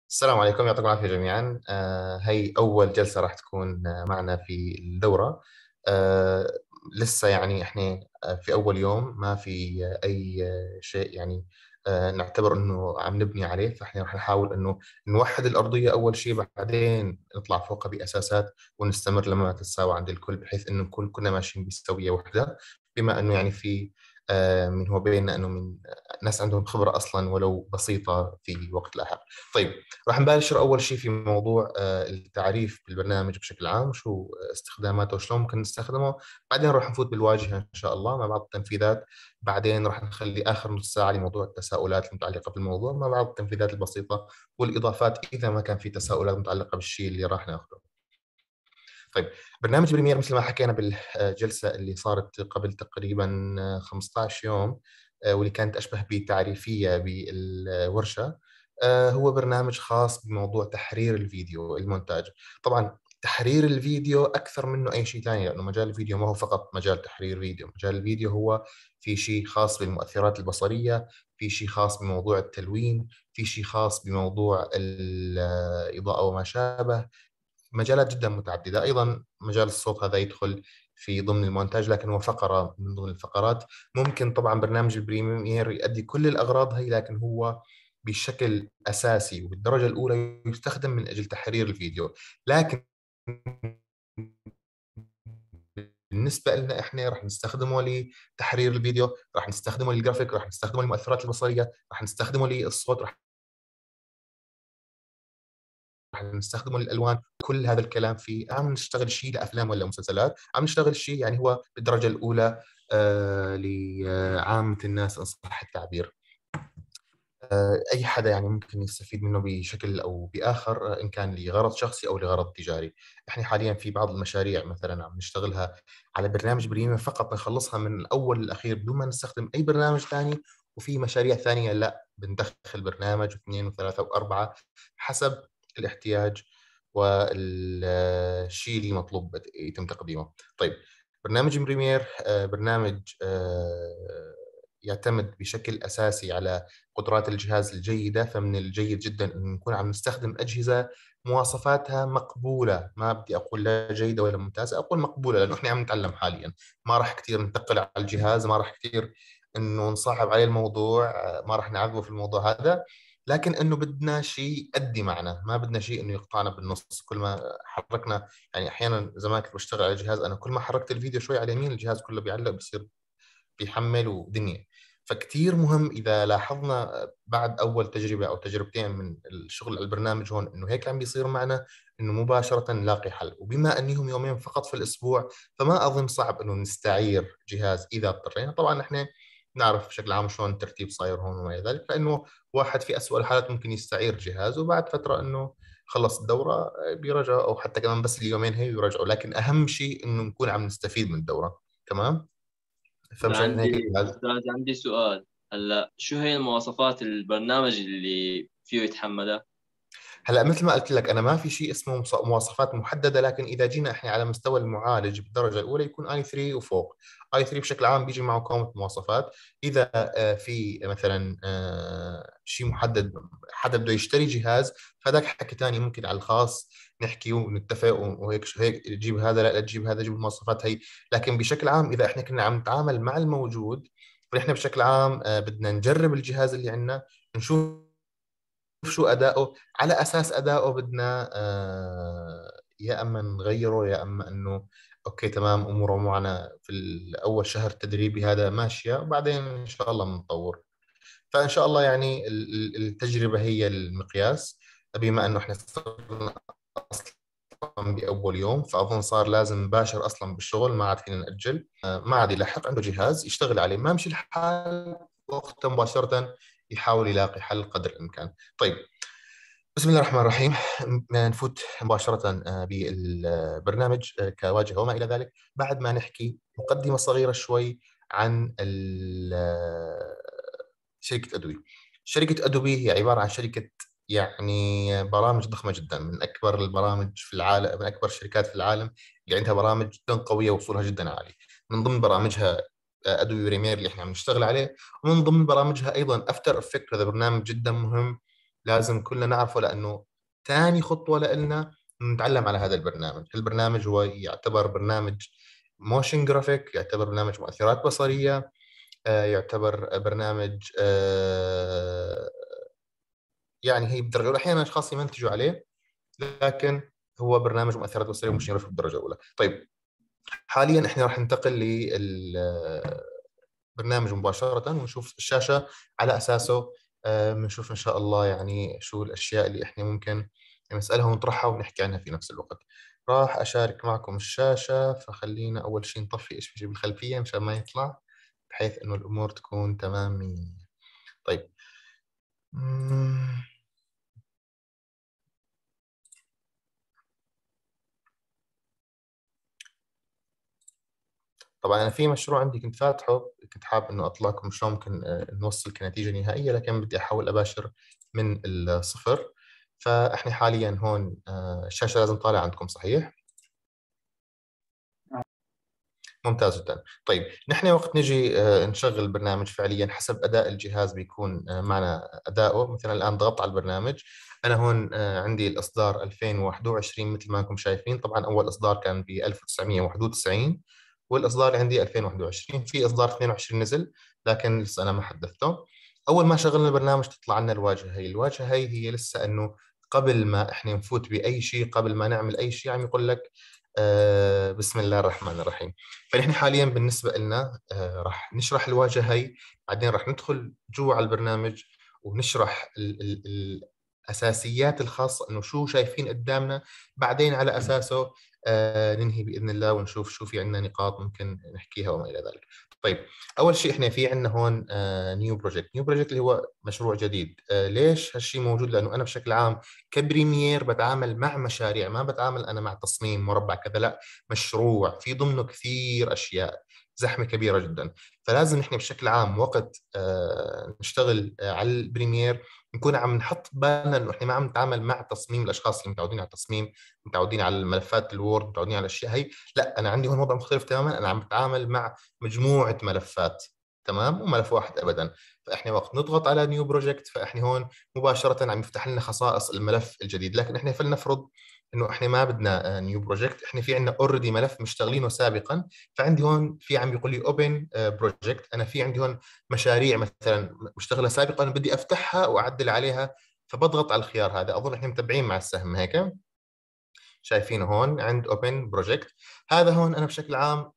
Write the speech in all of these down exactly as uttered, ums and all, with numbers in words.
السلام عليكم، يعطيكم العافية جميعا. آه هي أول جلسة راح تكون آه، معنا في الدورة. آه لسه يعني إحنا آه، في أول يوم، ما في آه، أي آه، شيء يعني آه نعتبر إنه عم نبني عليه. فإحنا راح نحاول إنه نوحد الأرضية أول شيء، بعدين نطلع فوقها بأساسات ونستمر لما تتساوى عند الكل، بحيث إنه نكون كنا ماشيين بسوية واحدة. بما إنه يعني في آه من هو بيننا إنه من آه، ناس عندهم خبرة أصلا ولو بسيطة في وقت لاحق. طيب، راح نباشر أول شيء في موضوع آه، التعريف بالبرنامج بشكل عام، وشو استخداماته وشلون ممكن نستخدمه. بعدين راح نفوت بالواجهة إن شاء الله مع بعض التنفيذات. بعدين راح نخلي آخر نص ساعة لموضوع التساؤلات المتعلقة بالموضوع مع بعض التنفيذات البسيطة والإضافات إذا ما كان في تساؤلات متعلقة بالشيء اللي راح ناخذه. طيب، برنامج بريمير مثل ما حكينا بالجلسة اللي صارت قبل تقريبا خمسة عشر يوم، آه، واللي كانت أشبه بتعريفية بالورشة. آه، هو برنامج خاص بموضوع تحرير الفيديو، المونتاج. طبعا تحرير الفيديو أكثر منه أي شيء ثاني، لأنه مجال الفيديو ما هو فقط مجال تحرير فيديو. مجال الفيديو هو في شيء خاص بالمؤثرات البصرية، في شيء خاص بموضوع التلوين، في شيء خاص بموضوع الإضاءة وما شابه. مجالات جدا متعددة. أيضا مجال الصوت هذا يدخل في ضمن المونتاج، لكن هو فقرة من ضمن الفقرات. ممكن طبعا برنامج البريمير يؤدي كل الأغراض هي، لكن هو بشكل أساسي وبالدرجة الأولى يستخدم من أجل تحرير الفيديو. لكن بالنسبة لنا إحنا راح نستخدمه لتحرير الفيديو، راح نستخدمه للجرافيك، راح نستخدمه للمؤثرات البصرية، راح نستخدمه للصوت، راح راح نستخدمه للالوان. كل هذا الكلام في عم نشتغل شيء لافلام ولا مسلسلات، عم نشتغل شيء يعني هو بالدرجه الاولى آه لعامه الناس ان صح التعبير. آه اي حدا يعني ممكن يستفيد منه بشكل او باخر، آه ان كان لغرض شخصي او لغرض تجاري. احنا حاليا في بعض المشاريع مثلا عم نشتغلها على برنامج بريمير فقط، نخلصها من الاول للاخير بدون ما نستخدم اي برنامج ثاني. وفي مشاريع ثانيه لا، بندخل برنامج واثنين وثلاثه واربعه حسب الاحتياج والشيء اللي مطلوب يتم تقديمه. طيب، برنامج بريمير آه، برنامج آه، يعتمد بشكل أساسي على قدرات الجهاز الجيدة. فمن الجيد جدا أن نكون عم نستخدم أجهزة مواصفاتها مقبولة. ما بدي أقول لا جيدة ولا ممتازة، أقول مقبولة، لأنه إحنا عم نتعلم حاليا. ما راح كثير ننتقل على الجهاز، ما راح كثير انه نصعب عليه الموضوع، ما راح نعذبه في الموضوع هذا. لكن انه بدنا شيء يأدي معنا، ما بدنا شيء انه يقطعنا بالنص. كل ما حركنا، يعني احيانا زمان كنت بشتغل على جهاز، انا كل ما حركت الفيديو شوي على اليمين الجهاز كله بيعلق، بصير بيحمل ودنيا. فكتير مهم إذا لاحظنا بعد أول تجربة أو تجربتين من الشغل على البرنامج هون إنه هيك عم بيصير معنا، إنه مباشرة نلاقي حل. وبما أنهم يومين فقط في الأسبوع، فما أظن صعب إنه نستعير جهاز إذا اضطرينا. طبعا إحنا نعرف بشكل عام شلون الترتيب صاير هون وما إلى ذلك، فإنه واحد في أسوأ الحالات ممكن يستعير جهاز وبعد فترة إنه خلص الدورة بيرجعوا، أو حتى كمان بس اليومين هي بيرجعوا. لكن أهم شيء إنه نكون عم نستفيد من الدورة. تمام. أنا فمشان هيك عندي الجهاز. أستاذ عندي سؤال. هلا شو هي المواصفات البرنامج اللي فيه يتحملها؟ هلا مثل ما قلت لك، انا ما في شيء اسمه مص- مواصفات محدده. لكن اذا جينا احنا على مستوى المعالج بالدرجه الاولى يكون اي ثلاثة وفوق. اي ثلاثة بشكل عام بيجي معه قائمه مواصفات. اذا آه، في مثلا آه، شيء محدد، حدا بده يشتري جهاز، فذاك حكي ثاني ممكن على الخاص نحكي ونتفق وهيك هيك تجيب هذا، لا لا تجيب هذا، جيب المواصفات هي. لكن بشكل عام اذا احنا كنا عم نتعامل مع الموجود، فنحن بشكل عام آه، بدنا نجرب الجهاز اللي عندنا، نشوف شو أداؤه. على أساس أداؤه بدنا آه، يا أما نغيره، يا أما أنه أوكي تمام أموره معنا في الأول شهر تدريبي هذا ماشية، وبعدين إن شاء الله بنطور. فإن شاء الله يعني ال- ال- التجربة هي المقياس. بما أنه إحنا صرنا أصلا بأول يوم، فأظن صار لازم نباشر أصلا بالشغل، ما عاد فينا نأجل. آه، ما عاد يلحق، عنده جهاز يشتغل عليه، ما مشي الحال وقتها مباشرة يحاول يلاقي حل قدر الإمكان. طيب، بسم الله الرحمن الرحيم. نفوت مباشرة آه، بالبرنامج آه، كواجهة وما إلى ذلك. بعد ما نحكي مقدمة صغيرة شوي عن ال- آه، شركة أدوبي. شركة أدوبي هي عبارة عن شركة يعني برامج ضخمة جدا، من أكبر البرامج في العالم، من أكبر الشركات في العالم اللي عندها برامج جدا قوية وصولها جدا عالي. من ضمن برامجها أدوبي بريمير اللي احنا عم نشتغل عليه، ومن ضمن برامجها أيضا أفتر إفكت. هذا برنامج جدا مهم لازم كلنا نعرفه، لأنه ثاني خطوة لنا نتعلم على هذا البرنامج. البرنامج هو يعتبر برنامج موشن جرافيك، يعتبر برنامج مؤثرات بصرية، آه، يعتبر برنامج آه، يعني هي بالدرجة الأولى. أحيانا أشخاص يمنتجوا عليه، لكن هو برنامج مؤثرات بصرية وموشن جرافيك بالدرجة الأولى. طيب حاليا احنا راح ننتقل للبرنامج مباشرة ونشوف الشاشة، على أساسه آه، بنشوف إن شاء الله يعني شو الأشياء اللي احنا ممكن نسألها ونطرحها ونحكي عنها في نفس الوقت. راح أشارك معكم الشاشة، فخلينا أول شيء نطفي إيش بيجي بالخلفية مشان ما يطلع، بحيث إنه الأمور تكون تمام مية بالمية. طيب مم، طبعا أنا في مشروع عندي كنت فاتحه، كنت حابب إنه أطلع لكم شلون ممكن آه، نوصل كنتيجة نهائية، لكن بدي أحاول أباشر من الصفر. فإحنا حاليا هون آه، الشاشة لازم طالع عندكم صحيح؟ ممتاز جدا. طيب نحن وقت نجي آه، نشغل البرنامج فعليا حسب أداء الجهاز بيكون آه، معنا أداؤه. مثلا الآن ضغطت على البرنامج، أنا هون آه، عندي الإصدار ألفين وواحد وعشرين مثل ما أنكم شايفين. طبعا أول إصدار كان ب ألف وتسعمية وواحد وتسعين، والإصدار عندي ألفين وواحد وعشرين، في إصدار اثنين وعشرين نزل لكن لسه أنا ما حدثته. أول ما شغلنا البرنامج تطلع لنا الواجهة هي. الواجهة هي هي لسه إنه قبل ما إحنا نفوت بأي شيء، قبل ما نعمل أي شيء، عم يقول لك آه بسم الله الرحمن الرحيم. فنحن حاليا بالنسبة لنا آه راح نشرح الواجهة هي، بعدين راح ندخل جوا على البرنامج ونشرح ال ال الأساسيات الخاصة إنه شو شايفين قدامنا، بعدين على أساسه آه ننهي بإذن الله ونشوف شو في عندنا نقاط ممكن نحكيها وما إلى ذلك. طيب أول شيء إحنا في عندنا هون نيو بروجكت. نيو بروجكت اللي هو مشروع جديد. آه ليش هالشيء موجود؟ لأنه أنا بشكل عام كبريمير بتعامل مع مشاريع، ما بتعامل أنا مع تصميم مربع كذا، لا، مشروع في ضمنه كثير أشياء، زحمة كبيرة جدا. فلازم نحن بشكل عام وقت آه نشتغل آه على البريمير نكون عم نحط بالنا انه احنا ما عم نتعامل مع تصميم الاشخاص اللي متعودين على التصميم، متعودين على الملفات الوورد، متعودين على الاشياء هي. لا، انا عندي هون وضع مختلف تماما، انا عم بتعامل مع مجموعة ملفات، تمام، مو ملف واحد ابدا. فاحنا وقت نضغط على نيو بروجكت فاحنا هون مباشرة عم يفتح لنا خصائص الملف الجديد. لكن احنا فلنفرض انه احنا ما بدنا نيو بروجكت، احنا في عندنا اوريدي ملف مشتغلينه سابقا. فعندي هون في عم بيقول لي اوبن بروجكت، انا في عندي هون مشاريع مثلا مشتغله سابقا بدي افتحها واعدل عليها، فبضغط على الخيار هذا. اظن احنا متبعين مع السهم هيك، شايفينه هون عند اوبن بروجكت. هذا هون انا بشكل عام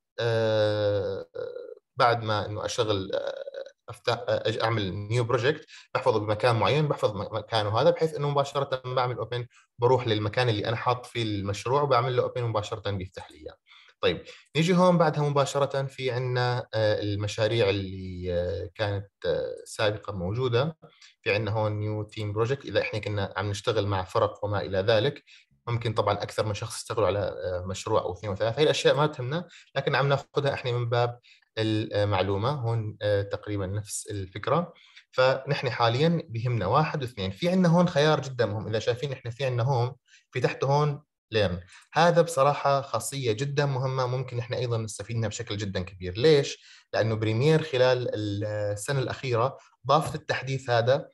آه، بعد ما انه اشغل آه، افتح آه، أج- اعمل نيو بروجكت، بحفظه بمكان معين، بحفظ م- مكانه هذا، بحيث انه مباشره بعمل اوبن بروح للمكان اللي انا حاط فيه المشروع وبعمل له اوبن مباشره بيفتح لي اياه. طيب نيجي هون بعدها مباشره في عندنا المشاريع اللي آه، كانت آه، سابقا موجوده. في عندنا هون نيو تيم بروجكت، اذا احنا كنا عم نشتغل مع فرق وما الى ذلك، ممكن طبعا اكثر من شخص يشتغلوا على آه، مشروع او اثنين وثلاثه، هي الاشياء ما تهمنا، لكن عم ناخذها احنا من باب المعلومه. هون آه، تقريبا نفس الفكره. فنحن حاليا بهمنا واحد واثنين. في عندنا هون خيار جدا مهم، اذا شايفين احنا في عندنا هون في تحته هون ليرن. هذا بصراحه خاصيه جدا مهمه، ممكن احنا ايضا نستفيد منها بشكل جدا كبير. ليش؟ لانه بريمير خلال السنه الاخيره ضافت التحديث هذا،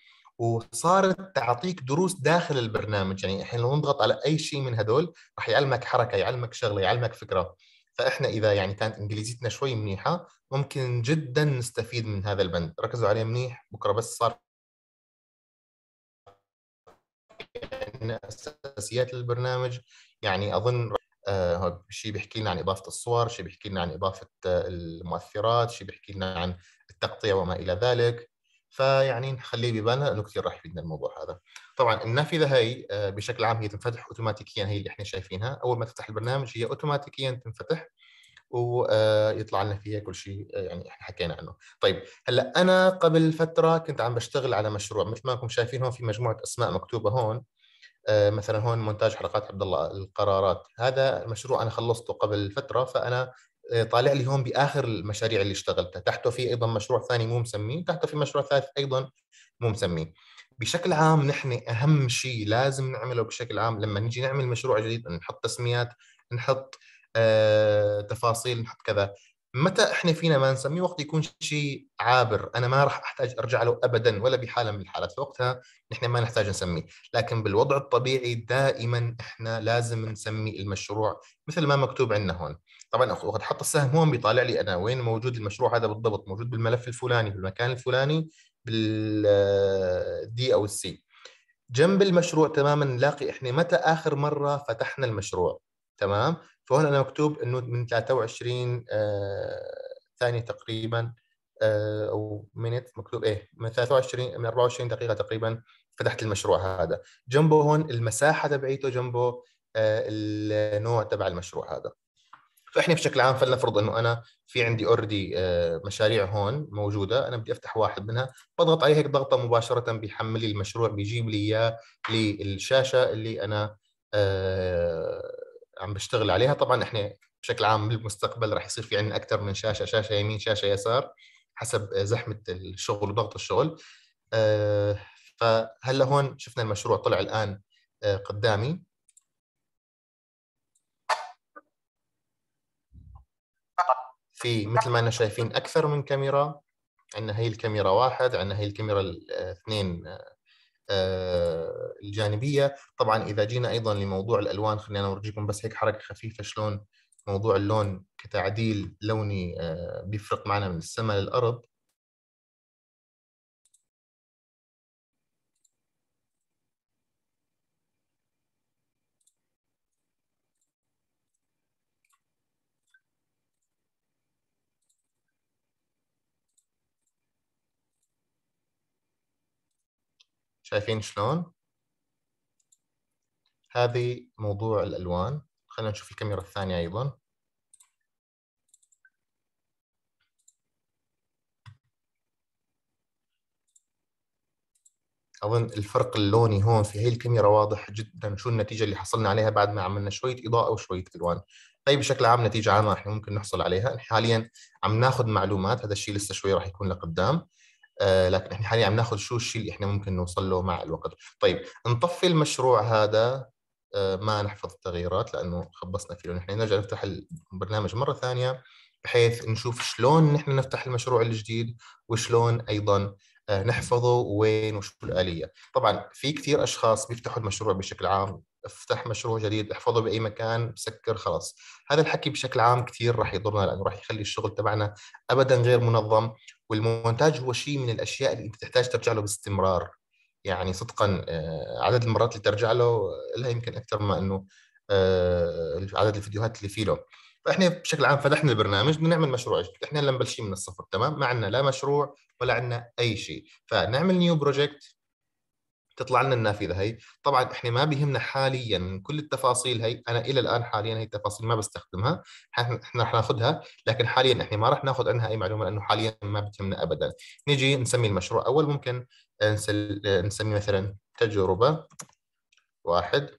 وصارت تعطيك دروس داخل البرنامج. يعني احنا لو نضغط على اي شيء من هدول راح يعلمك حركه، يعلمك شغله، يعلمك فكره. فاحنا اذا يعني كانت انجليزيتنا شوي منيحه ممكن جدا نستفيد من هذا البند. ركزوا عليه منيح، بكره بس صار عندنا اساسيات البرنامج. يعني اظن آه شيء بيحكي لنا عن اضافه الصور، شيء بيحكي لنا عن اضافه آه المؤثرات، شيء بيحكي لنا عن التقطيع وما الى ذلك. فيعني نخليه ببالنا لانه كثير راح يفيدنا الموضوع هذا. طبعا النافذه هي آه بشكل عام هي تنفتح اوتوماتيكيا، هي اللي احنا شايفينها اول ما تفتح البرنامج هي اوتوماتيكيا تنفتح ويطلع لنا فيها كل شيء يعني احنا حكينا عنه. طيب هلا انا قبل فتره كنت عم بشتغل على مشروع، مثل ما انكم شايفين هون في مجموعه اسماء مكتوبه هون. آه، مثلا هون مونتاج حلقات عبد الله القرارات، هذا المشروع انا خلصته قبل فتره. فانا آه، طالع لي هون باخر المشاريع اللي اشتغلتها. تحته في ايضا مشروع ثاني مو مسميه، تحته في مشروع ثالث ايضا مو مسميه. بشكل عام نحن اهم شيء لازم نعمله بشكل عام لما نيجي نعمل مشروع جديد، نحط تسميات، نحط آه، تفاصيل، نحط كذا. متى احنا فينا ما نسميه؟ وقت يكون شيء عابر، انا ما راح احتاج ارجع له ابدا ولا بحاله من الحالات، فوقتها نحن ما نحتاج نسميه. لكن بالوضع الطبيعي دائما احنا لازم نسمي المشروع مثل ما مكتوب عندنا هون. طبعا وقت حط السهم هون بيطالع لي انا وين موجود المشروع هذا بالضبط، موجود بالملف الفلاني بالمكان الفلاني بالدي او السي. جنب المشروع تماما نلاقي احنا متى اخر مره فتحنا المشروع. تمام. فهون انا مكتوب انه من ثلاثة وعشرين آه ثانيه تقريبا، آه او منت مكتوب ايه من ثلاثة وعشرين من أربعة وعشرين دقيقه تقريبا فتحت المشروع هذا. جنبه هون المساحه تبعيته، جنبه آه النوع تبع المشروع هذا. فاحنا بشكل عام فلنفرض انه انا في عندي اوريدي مشاريع هون موجوده، انا بدي افتح واحد منها، بضغط عليه هيك ضغطه مباشره بيحمل لي المشروع، بيجيب لي اياه للشاشه اللي انا آه، عم بشتغل عليها. طبعا احنا بشكل عام بالمستقبل راح يصير في عندنا اكثر من شاشه، شاشه يمين شاشه يسار حسب زحمه الشغل وضغط الشغل. آه، فهلا هون شفنا المشروع طلع الان آه، قدامي. في مثل ما احنا شايفين اكثر من كاميرا، عندنا هي الكاميرا واحد، عندنا هي الكاميرا الاثنين آه، الجانبيه. طبعا اذا جينا ايضا لموضوع الالوان، خلينا نورجيكم بس هيك حركه خفيفه شلون موضوع اللون كتعديل لوني آه، بيفرق معنا من السماء للارض. شايفين شلون؟ هذه موضوع الالوان. خلينا نشوف الكاميرا الثانيه ايضا. أظن الفرق اللوني هون في هي الكاميرا واضح جدا، شو النتيجة اللي حصلنا عليها بعد ما عملنا شوية إضاءة وشوية ألوان. طيب بشكل عام نتيجة عامة احنا ممكن نحصل عليها. احنا حاليا عم ناخذ معلومات، هذا الشيء لسه شوي راح يكون لقدام. آه لكن احنا حاليا عم ناخذ شو الشيء اللي احنا ممكن نوصل له مع الوقت. طيب نطفي المشروع هذا، آه ما نحفظ التغييرات لأنه خبصنا فيه. نحن نرجع نفتح البرنامج مرة ثانية بحيث نشوف شلون نحن نفتح المشروع الجديد، وشلون أيضا آه، نحفظه وين وشو الآلية. طبعا في كثير أشخاص بيفتحوا المشروع بشكل عام، افتح مشروع جديد احفظه بأي مكان سكر خلاص. هذا الحكي بشكل عام كثير راح يضرنا، لأنه راح يخلي الشغل تبعنا أبدا غير منظم. والمونتاج هو شيء من الأشياء اللي أنت تحتاج ترجع له باستمرار. يعني صدقا آه، عدد المرات اللي ترجع له لها يمكن أكثر ما أنه آه، عدد الفيديوهات اللي فيه له. فاحنا بشكل عام فتحنا البرنامج بدنا نعمل مشروع جديد، احنا هلا مبلشين من الصفر تمام، ما عندنا لا مشروع ولا عندنا اي شيء. فنعمل نيو بروجكت، تطلع لنا النافذه هي. طبعا احنا ما بيهمنا حاليا من كل التفاصيل هي، انا الى الان حاليا هي التفاصيل ما بستخدمها، احنا احنا رح ناخذها، لكن حاليا احنا ما رح ناخذ عنها اي معلومه لانه حاليا ما بتهمنا ابدا. نيجي نسمي المشروع اول، ممكن نسل... نسمي مثلا تجربه واحد.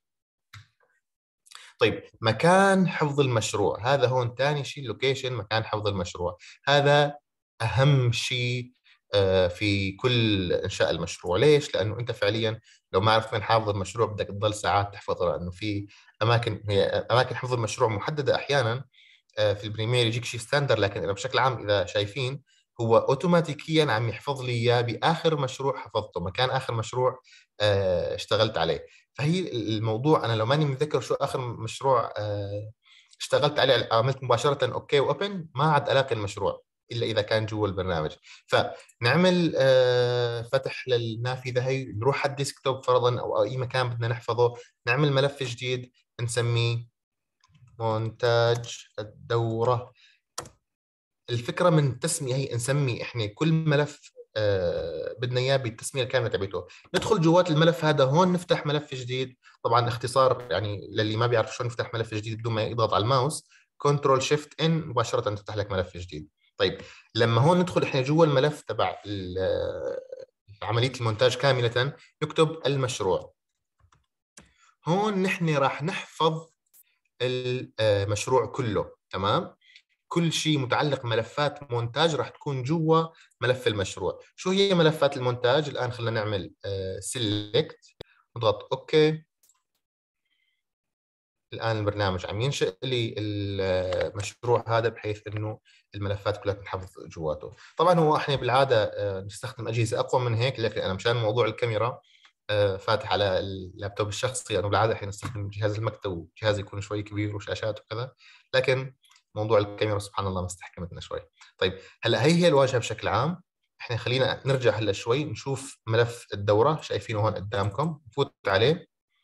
طيب مكان حفظ المشروع هذا هون ثاني شيء، اللوكيشن مكان حفظ المشروع هذا أهم شيء آه، في كل إنشاء المشروع. ليش؟ لأنه أنت فعليا لو ما عرفت وين حافظ المشروع بدك تضل ساعات تحفظه، لأنه في أماكن هي أماكن حفظ المشروع محددة أحيانا آه، في البريمير يجيك شيء ستاندر، لكن أنا بشكل عام إذا شايفين هو اوتوماتيكيا عم يحفظ لي اياه باخر مشروع حفظته، مكان اخر مشروع آه، اشتغلت عليه. فهي الموضوع انا لو ماني متذكر شو اخر مشروع آه، اشتغلت عليه، عملت مباشره اوكي واوبن، ما عاد الاقي المشروع الا اذا كان جوا البرنامج. فنعمل آه، فتح للنافذه هي، نروح على الديسكتوب فرضا او اي مكان بدنا نحفظه، نعمل ملف جديد نسميه مونتاج الدوره. الفكره من التسميه هي نسمي احنا كل ملف آه بدنا اياه بالتسميه الكامله تبعته، ندخل جوات الملف هذا هون نفتح ملف جديد. طبعا اختصار يعني للي ما بيعرف شلون يفتح ملف جديد بدون ما يضغط على الماوس، كنترول شيفت ان مباشره تفتح لك ملف جديد. طيب لما هون ندخل احنا جوا الملف تبع عمليه المونتاج كامله، نكتب المشروع. هون نحن راح نحفظ المشروع كله تمام. كل شيء متعلق ملفات مونتاج راح تكون جوا ملف المشروع. شو هي ملفات المونتاج؟ الآن خلينا نعمل سيلكت نضغط اوكي. الآن البرنامج عم ينشئ لي المشروع هذا بحيث انه الملفات كلها تنحفظ جواته. طبعا هو احنا بالعاده آه، نستخدم اجهزه اقوى من هيك، لكن انا مشان موضوع الكاميرا آه، فاتح على اللابتوب الشخصي، لانه بالعاده احنا نستخدم جهاز المكتب وجهاز يكون شوي كبير وشاشات وكذا، لكن موضوع الكاميرا سبحان الله مستحكمتنا شوي. طيب هلا هي هي الواجهه بشكل عام. احنا خلينا نرجع هلا شوي نشوف ملف الدوره، شايفينه هون قدامكم، نفوت عليه،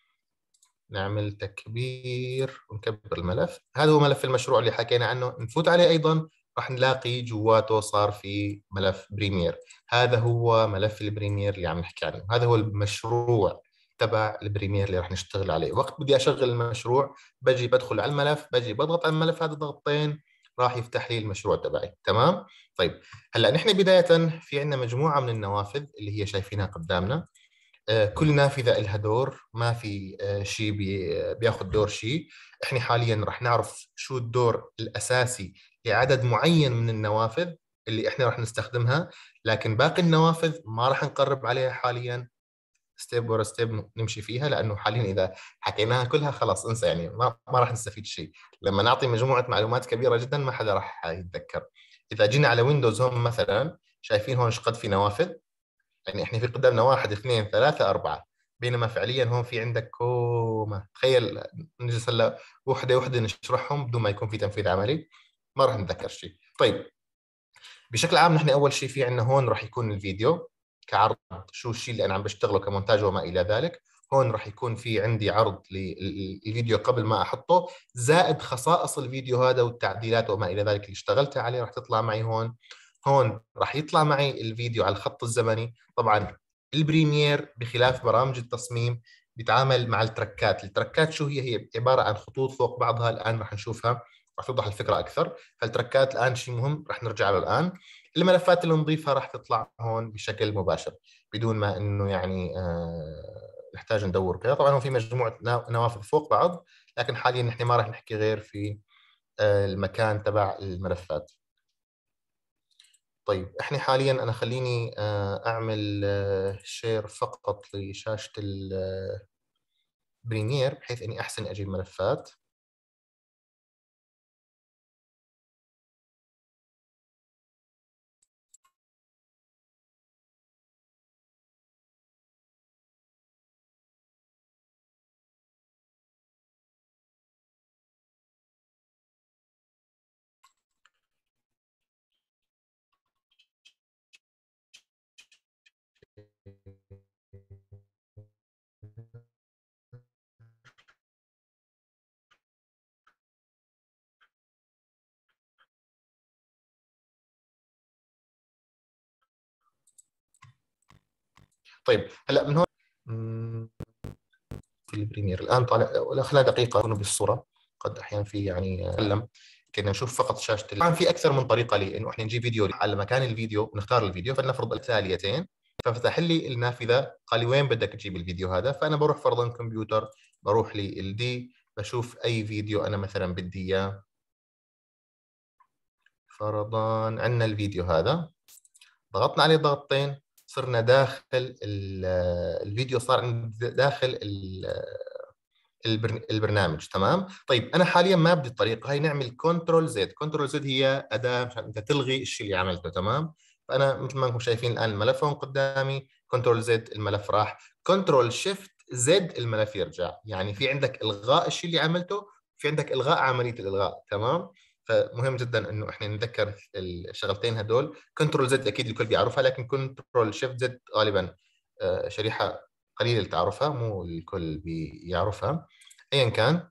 نعمل تكبير ونكبر الملف. هذا هو ملف المشروع اللي حكينا عنه. نفوت عليه أيضا راح نلاقي جواته صار في ملف بريمير. هذا هو ملف البريمير اللي عم نحكي عنه، هذا هو المشروع تبع البريمير اللي راح نشتغل عليه. وقت بدي أشغل المشروع بجي بدخل على الملف، بجي بضغط على الملف هذا ضغطتين راح يفتح لي المشروع تبعي. تمام. طيب هلا نحن بداية في عندنا مجموعة من النوافذ اللي هي شايفينها قدامنا. آه، كل نافذة لها دور، ما في آه، شيء بي- بياخذ دور شيء. احنا حاليا رح نعرف شو الدور الأساسي لعدد معين من النوافذ اللي احنا رح نستخدمها، لكن باقي النوافذ ما رح نقرب عليها حاليا، ستيب ورا ستيب نمشي فيها، لانه حاليا اذا حكيناها كلها خلاص انسى، يعني ما ما راح نستفيد شيء. لما نعطي مجموعه معلومات كبيره جدا ما حدا راح يتذكر. اذا جينا على ويندوز هون مثلا، شايفين هون شقد في نوافذ، يعني احنا في قدامنا واحد اثنين ثلاثة أربعة، بينما فعليا هون في عندك كومة. تخيل نجلس هلا وحدة وحدة نشرحهم بدون ما يكون في تنفيذ عملي، ما راح نتذكر شيء. طيب بشكل عام نحن أول شيء في عندنا هون راح يكون الفيديو كعرض، شو الشيء اللي أنا عم بشتغله كمونتاج وما إلى ذلك. هون راح يكون في عندي عرض للفيديو قبل ما أحطه، زائد خصائص الفيديو هذا والتعديلات وما إلى ذلك اللي اشتغلت عليه راح تطلع معي هون. هون راح يطلع معي الفيديو على الخط الزمني. طبعا البريمير بخلاف برامج التصميم بيتعامل مع التركات. التركات شو هي؟ هي عبارة عن خطوط فوق بعضها، الآن راح نشوفها راح توضح الفكرة أكثر. فالتركات الآن شيء مهم راح نرجع له الآن. الملفات اللي نضيفها راح تطلع هون بشكل مباشر بدون ما إنه يعني آه نحتاج ندور كذا. طبعا هو في مجموعة نوافذ فوق بعض، لكن حاليا نحن ما راح نحكي غير في آه المكان تبع الملفات. طيب احنا حاليا انا خليني آه اعمل آه شير فقط لشاشة البريمير بحيث اني احسن اجيب ملفات. طيب هلا من هون في البريمير الان طالع، ولا خلال دقيقه هنا بالصوره، قد احيانا في يعني اتكلم كنا نشوف فقط شاشه. طبعا في اكثر من طريقه لي انه احنا نجيب فيديو على مكان الفيديو ونختار الفيديو، فلنفرض التاليتين، ففتح لي النافذه قال لي وين بدك تجيب الفيديو هذا، فانا بروح فرضا كمبيوتر، بروح للدي بشوف اي فيديو انا مثلا بدي اياه. فرضا عندنا الفيديو هذا، ضغطنا عليه ضغطتين صرنا داخل الفيديو، صار داخل البرنامج. تمام. طيب انا حاليا ما بدي الطريقه هاي، نعمل كنترول زد. كنترول زد هي اداه مشان انت تلغي الشيء اللي عملته. تمام. فانا مثل ما انكم شايفين الان الملف هون قدامي، كنترول زد الملف راح، كنترول شيفت زد الملف يرجع. يعني في عندك الغاء الشيء اللي عملته، في عندك الغاء عمليه الالغاء. تمام. فمهم جدا انه احنا نتذكر الشغلتين هدول. كنترول زد اكيد الكل بيعرفها، لكن كنترول شيفت زد غالبا آه، شريحه قليل اللي تعرفها، مو الكل بيعرفها. ايا كان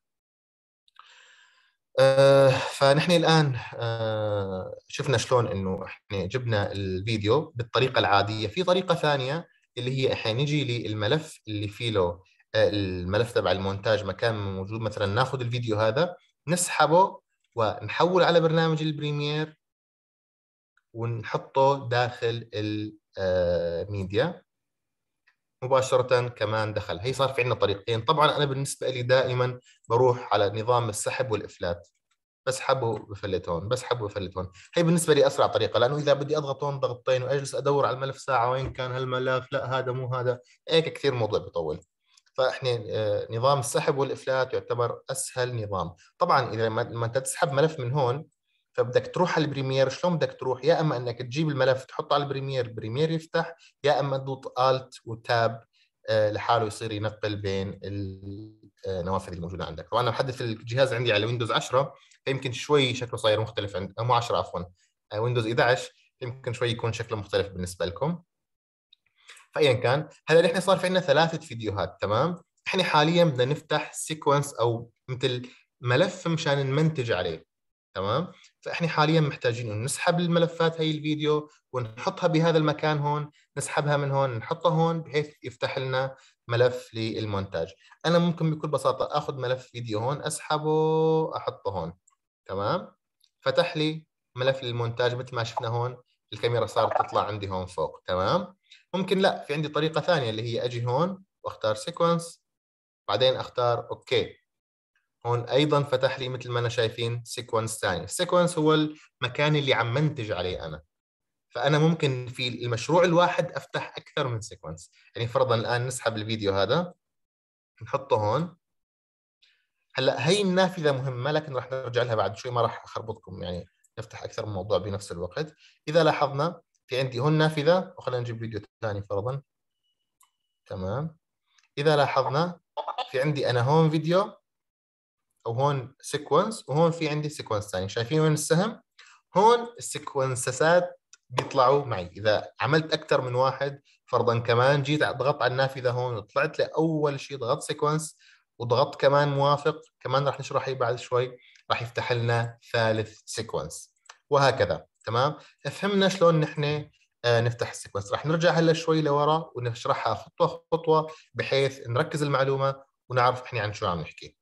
آه فنحن الان آه شفنا شلون انه احنا جبنا الفيديو بالطريقه العاديه. في طريقه ثانيه اللي هي احنا نجي للملف اللي فيه له آه الملف تبع المونتاج مكان موجود، مثلا ناخذ الفيديو هذا نسحبه ونحول على برنامج البريمير ونحطه داخل الميديا مباشرة. كمان دخل. هي صار في عندنا طريقتين. طبعا أنا بالنسبة لي دائما بروح على نظام السحب والإفلات، بسحب وبفلت هون، بسحب وبفلت هون. هي بالنسبة لي أسرع طريقة، لأنه إذا بدي أضغط هون ضغطتين وأجلس أدور على الملف ساعة وين كان هالملف، لا هذا مو هذا، هيك كثير الموضوع بيطول. فإحنا آه، نظام السحب والإفلات يعتبر أسهل نظام. طبعا إذا ما أنت تسحب ملف من هون فبدك تروح على البريمير. شلون بدك تروح؟ يا اما انك تجيب الملف تحطه على البريمير، البريمير يفتح، يا اما تضغط الت وتاب لحاله يصير ينقل بين النوافذ الموجوده عندك. طبعا انا محدث الجهاز عندي على ويندوز عشرة، فيمكن شوي شكله صاير مختلف عند مو عشرة عفوا ويندوز إحدى عشر، يمكن شوي يكون شكله مختلف بالنسبه لكم. فايا كان، هلا نحن صار في عندنا ثلاثه فيديوهات. تمام، احنا حاليا بدنا نفتح سيكونس او مثل ملف مشان نمنتج عليه. تمام، فاحنا حاليا محتاجين انه نسحب الملفات هي الفيديو ونحطها بهذا المكان هون، نسحبها من هون نحطها هون بحيث يفتح لنا ملف للمونتاج. انا ممكن بكل بساطه اخذ ملف فيديو هون، اسحبه احطه هون. تمام، فتح لي ملف للمونتاج مثل ما شفنا هون، الكاميرا صارت تطلع عندي هون فوق. تمام، ممكن لا، في عندي طريقة ثانية اللي هي اجي هون واختار سيكونس، بعدين اختار اوكي. هون ايضا فتح لي مثل ما انا شايفين سيكونس ثاني. السيكونس هو المكان اللي عم منتج عليه انا، فانا ممكن في المشروع الواحد افتح اكثر من سيكونس. يعني فرضا الان نسحب الفيديو هذا نحطه هون. هلا هي النافذة مهمة لكن راح نرجع لها بعد شوي، ما راح اخربطكم يعني نفتح اكثر من موضوع بنفس الوقت. اذا لاحظنا في عندي هون نافذة، وخلينا نجيب فيديو ثاني فرضا. تمام، إذا لاحظنا في عندي أنا هون فيديو أو هون سيكونس، وهون في عندي سيكونس ثاني. شايفين وين السهم؟ هون السيكونسات بيطلعوا معي. إذا عملت أكثر من واحد، فرضا كمان جيت ضغطت على النافذة هون وطلعت لي أول شيء ضغطت سيكونس وضغطت كمان موافق، كمان راح نشرح بعد شوي، راح يفتح لنا ثالث سيكونس وهكذا. تمام، فهمنا شلون نحن آه نفتح السيكونس. راح نرجع هلا شوي لورا ونشرحها خطوة خطوة بحيث نركز المعلومة ونعرف احنا عن شو عم نحكي.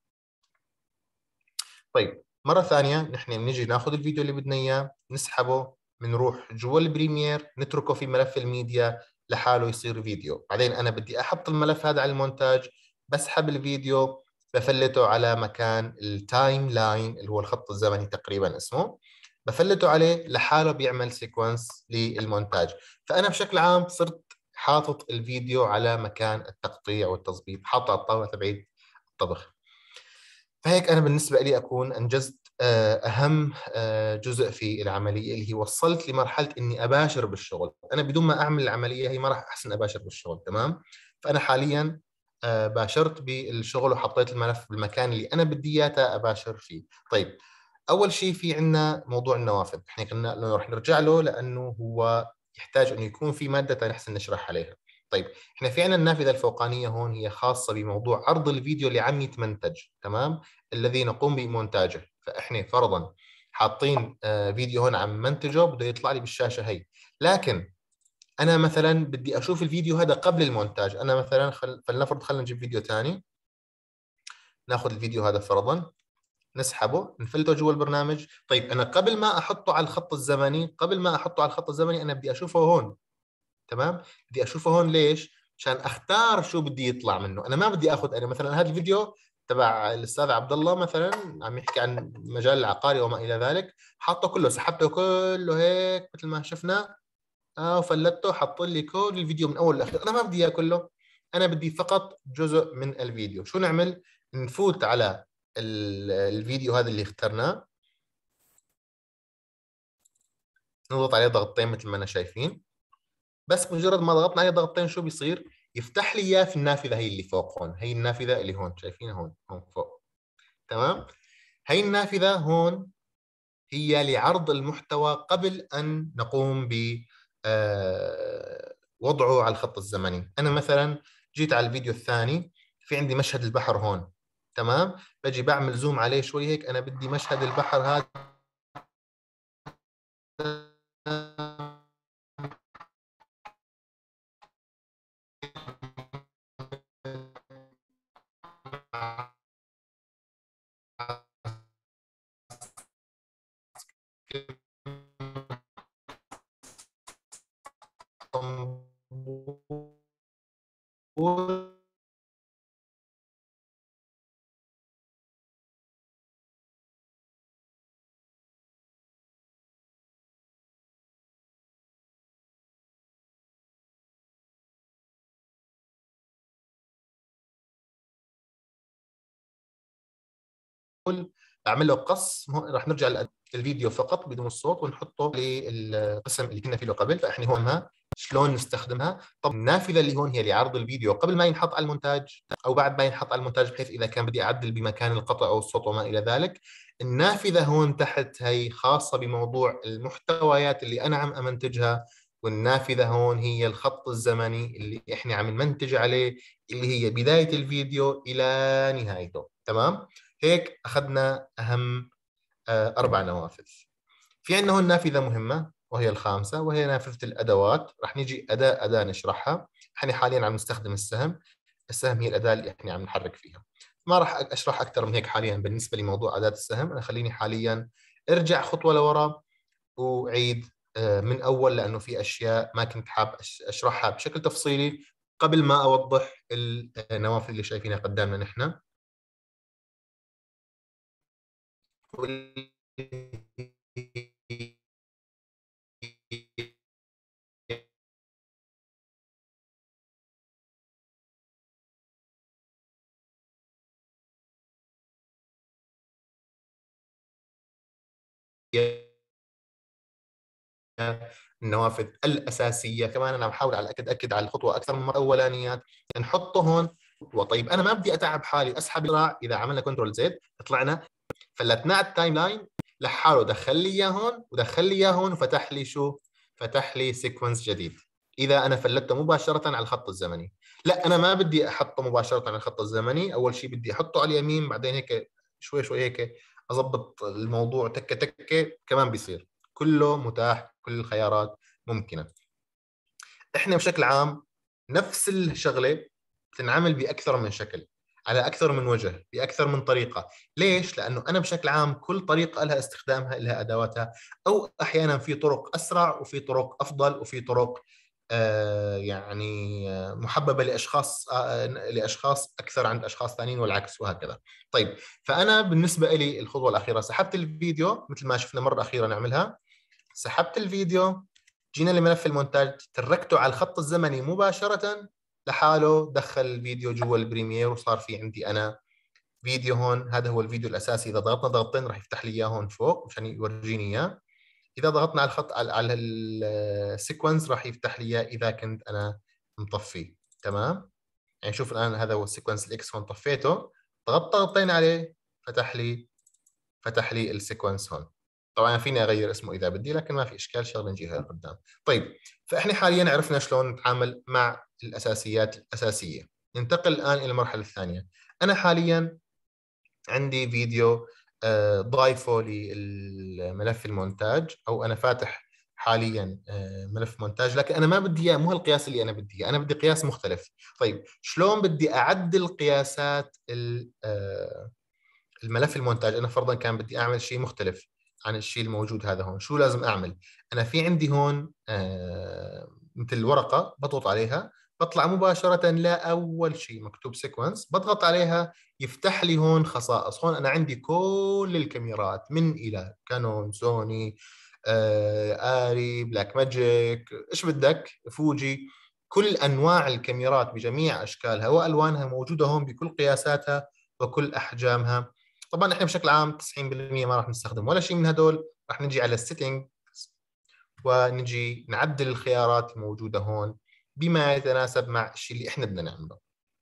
طيب، مرة ثانية نحن بنيجي ناخذ الفيديو اللي بدنا اياه، نسحبه، بنروح جوا البريمير نتركه في ملف الميديا لحاله يصير فيديو. بعدين انا بدي احط الملف هذا على المونتاج، بسحب الفيديو بفلته على مكان التايم لاين اللي هو الخط الزمني تقريبا اسمه، بفلته عليه لحاله بيعمل سيكونس للمونتاج. فانا بشكل عام صرت حاطط الفيديو على مكان التقطيع والتظبيط، حاطه على الطاوله تبعي الطبخ. فهيك أنا بالنسبة لي أكون أنجزت آه، أهم آه، جزء في العملية، اللي هي وصلت لمرحلة إني أباشر بالشغل. أنا بدون ما أعمل العملية هي ما راح أحسن أباشر بالشغل. تمام، فأنا حاليا آه، باشرت بالشغل وحطيت الملف بالمكان اللي أنا بدي إياه أباشر فيه. طيب، أول شيء في عنا موضوع النوافذ، إحنا كنا لو رح نرجع له لأنه هو يحتاج إنه يكون في مادة نحسن نشرح عليها. طيب، احنا في عنا النافذة الفوقانية هون هي خاصة بموضوع عرض الفيديو اللي عم يتمنتج. تمام، الذي نقوم بمونتاجه. فاحنا فرضا حاطين آه، فيديو هون عم منتجه بده يطلع لي بالشاشة هي، لكن انا مثلا بدي اشوف الفيديو هذا قبل المونتاج. انا مثلا خل... فلنفرض خلينا نجيب فيديو ثاني، ناخذ الفيديو هذا فرضا، نسحبه نفلته جوا البرنامج. طيب، انا قبل ما احطه على الخط الزمني، قبل ما احطه على الخط الزمني انا بدي اشوفه هون. تمام، بدي اشوفه هون ليش؟ عشان اختار شو بدي يطلع منه. انا ما بدي اخذ انا مثلا هذا الفيديو تبع الاستاذ عبد الله مثلا عم يحكي عن مجال العقاري وما الى ذلك، حاطه كله، سحبته كله هيك مثل ما شفنا، اه وفلتته حط لي كل الفيديو من اول لاخر. انا ما بدي اياه كله، انا بدي فقط جزء من الفيديو. شو نعمل؟ نفوت على ال- الفيديو هذا اللي اخترناه، نضغط عليه ضغطتين مثل ما انا شايفين. بس مجرد ما ضغطنا عليه ضغطتين شو بيصير؟ يفتح لي اياه في النافذه هي اللي فوق هون، هي النافذه اللي هون شايفينها هون هون فوق. تمام، هي النافذه هون هي لعرض المحتوى قبل ان نقوم ب آه، وضعه على الخط الزمني. انا مثلا جيت على الفيديو الثاني، في عندي مشهد البحر هون. تمام، بجي بعمل زوم عليه شوي هيك، انا بدي مشهد البحر هذا اعمل له قص. راح نرجع الفيديو فقط بدون الصوت ونحطه للقسم اللي كنا فيه قبل. فاحنا هون شلون نستخدمها؟ طب النافذه اللي هون هي لعرض الفيديو قبل ما ينحط على المونتاج او بعد ما ينحط على المونتاج، بحيث اذا كان بدي اعدل بمكان القطع او الصوت وما الى ذلك. النافذه هون تحت هي خاصه بموضوع المحتويات اللي انا عم امنتجها، والنافذه هون هي الخط الزمني اللي احنا عم نمنتج عليه، اللي هي بدايه الفيديو الى نهايته. تمام؟ هيك اخذنا اهم آه، اربع نوافذ. في عندنا هون نافذه مهمه وهي الخامسه، وهي نافذه الادوات. رح نيجي اداه اداه نشرحها. احنا حاليا عم نستخدم السهم. السهم هي الاداه اللي احنا عم نحرك فيها. ما راح اشرح اكثر من هيك حاليا بالنسبه لموضوع اداه السهم. انا خليني حاليا ارجع خطوه لورا وعيد آه، من اول، لانه في اشياء ما كنت حاب اشرحها بشكل تفصيلي قبل ما اوضح النوافذ اللي شايفينها قدامنا نحن. النوافذ الاساسيه. كمان انا بحاول على اكد اكد على الخطوه اكثر من مره. اولانيات نحطه هون. وطيب انا ما بدي اتعب حالي اسحب بسرعه. اذا عملنا كنترول زد طلعنا فلتنا على التايم لاين لحاله، دخل لي اياه هون ودخل لي اياه هون وفتح لي شو؟ فتح لي سيكونس جديد. اذا انا فلتته مباشره على الخط الزمني. لا، انا ما بدي احطه مباشره على الخط الزمني. اول شيء بدي احطه على اليمين، بعدين هيك شوي شوي هيك اضبط الموضوع تكه تكه. كمان بيصير كله متاح، كل الخيارات ممكنه. احنا بشكل عام نفس الشغله بتنعمل باكثر من شكل، على اكثر من وجه، باكثر من طريقه. ليش؟ لانه انا بشكل عام كل طريقه لها استخدامها، لها ادواتها، او احيانا في طرق اسرع وفي طرق افضل وفي طرق آه يعني آه محببه لاشخاص آه لاشخاص اكثر عند اشخاص ثانيين والعكس وهكذا. طيب، فانا بالنسبه لي الخطوه الاخيره سحبت الفيديو مثل ما شفنا مره اخيره نعملها. سحبت الفيديو، جينا لملف المونتاج، تركته على الخط الزمني مباشرة لحاله، دخل الفيديو جوا البريمير وصار في عندي أنا فيديو هون. هذا هو الفيديو الأساسي. إذا ضغطنا ضغطتين راح يفتح لي إياه هون فوق مشان يورجيني إياه. إذا ضغطنا على الخط على, على السيكونس راح يفتح لي إياه إذا كنت أنا مطفيه. تمام؟ يعني شوف الآن هذا هو السيكونس الإكس هون، طفيته، ضغطت ضغطين عليه فتح لي فتح لي السيكونس هون. طبعا فيني اغير اسمه اذا بدي، لكن ما في اشكال، شغله نجيها لقدام. طيب، فاحنا حاليا عرفنا شلون نتعامل مع الاساسيات الاساسيه. ننتقل الان الى المرحله الثانيه. انا حاليا عندي فيديو آه، ضايفه للملف المونتاج، او انا فاتح حاليا آه، ملف مونتاج، لكن انا ما بدي اياه، مو القياس اللي انا بدي اياه، انا بدي قياس مختلف. طيب، شلون بدي اعدل قياسات آه، الملف المونتاج؟ انا فرضا كان بدي اعمل شيء مختلف عن الشيء الموجود هذا هون. شو لازم اعمل؟ انا في عندي هون آه مثل ورقه بضغط عليها، بطلع مباشره لاول شيء مكتوب سيكونس، بضغط عليها يفتح لي هون خصائص. هون انا عندي كل الكاميرات من الى، كانون، سوني، آه آري، بلاك ماجيك، ايش بدك، فوجي، كل انواع الكاميرات بجميع اشكالها والوانها موجوده هون بكل قياساتها وكل احجامها. طبعا احنا بشكل عام تسعين بالمئة ما راح نستخدم ولا شيء من هدول. راح نجي على السيتنج ونجي نعدل الخيارات الموجوده هون بما يتناسب مع الشيء اللي احنا بدنا نعمله.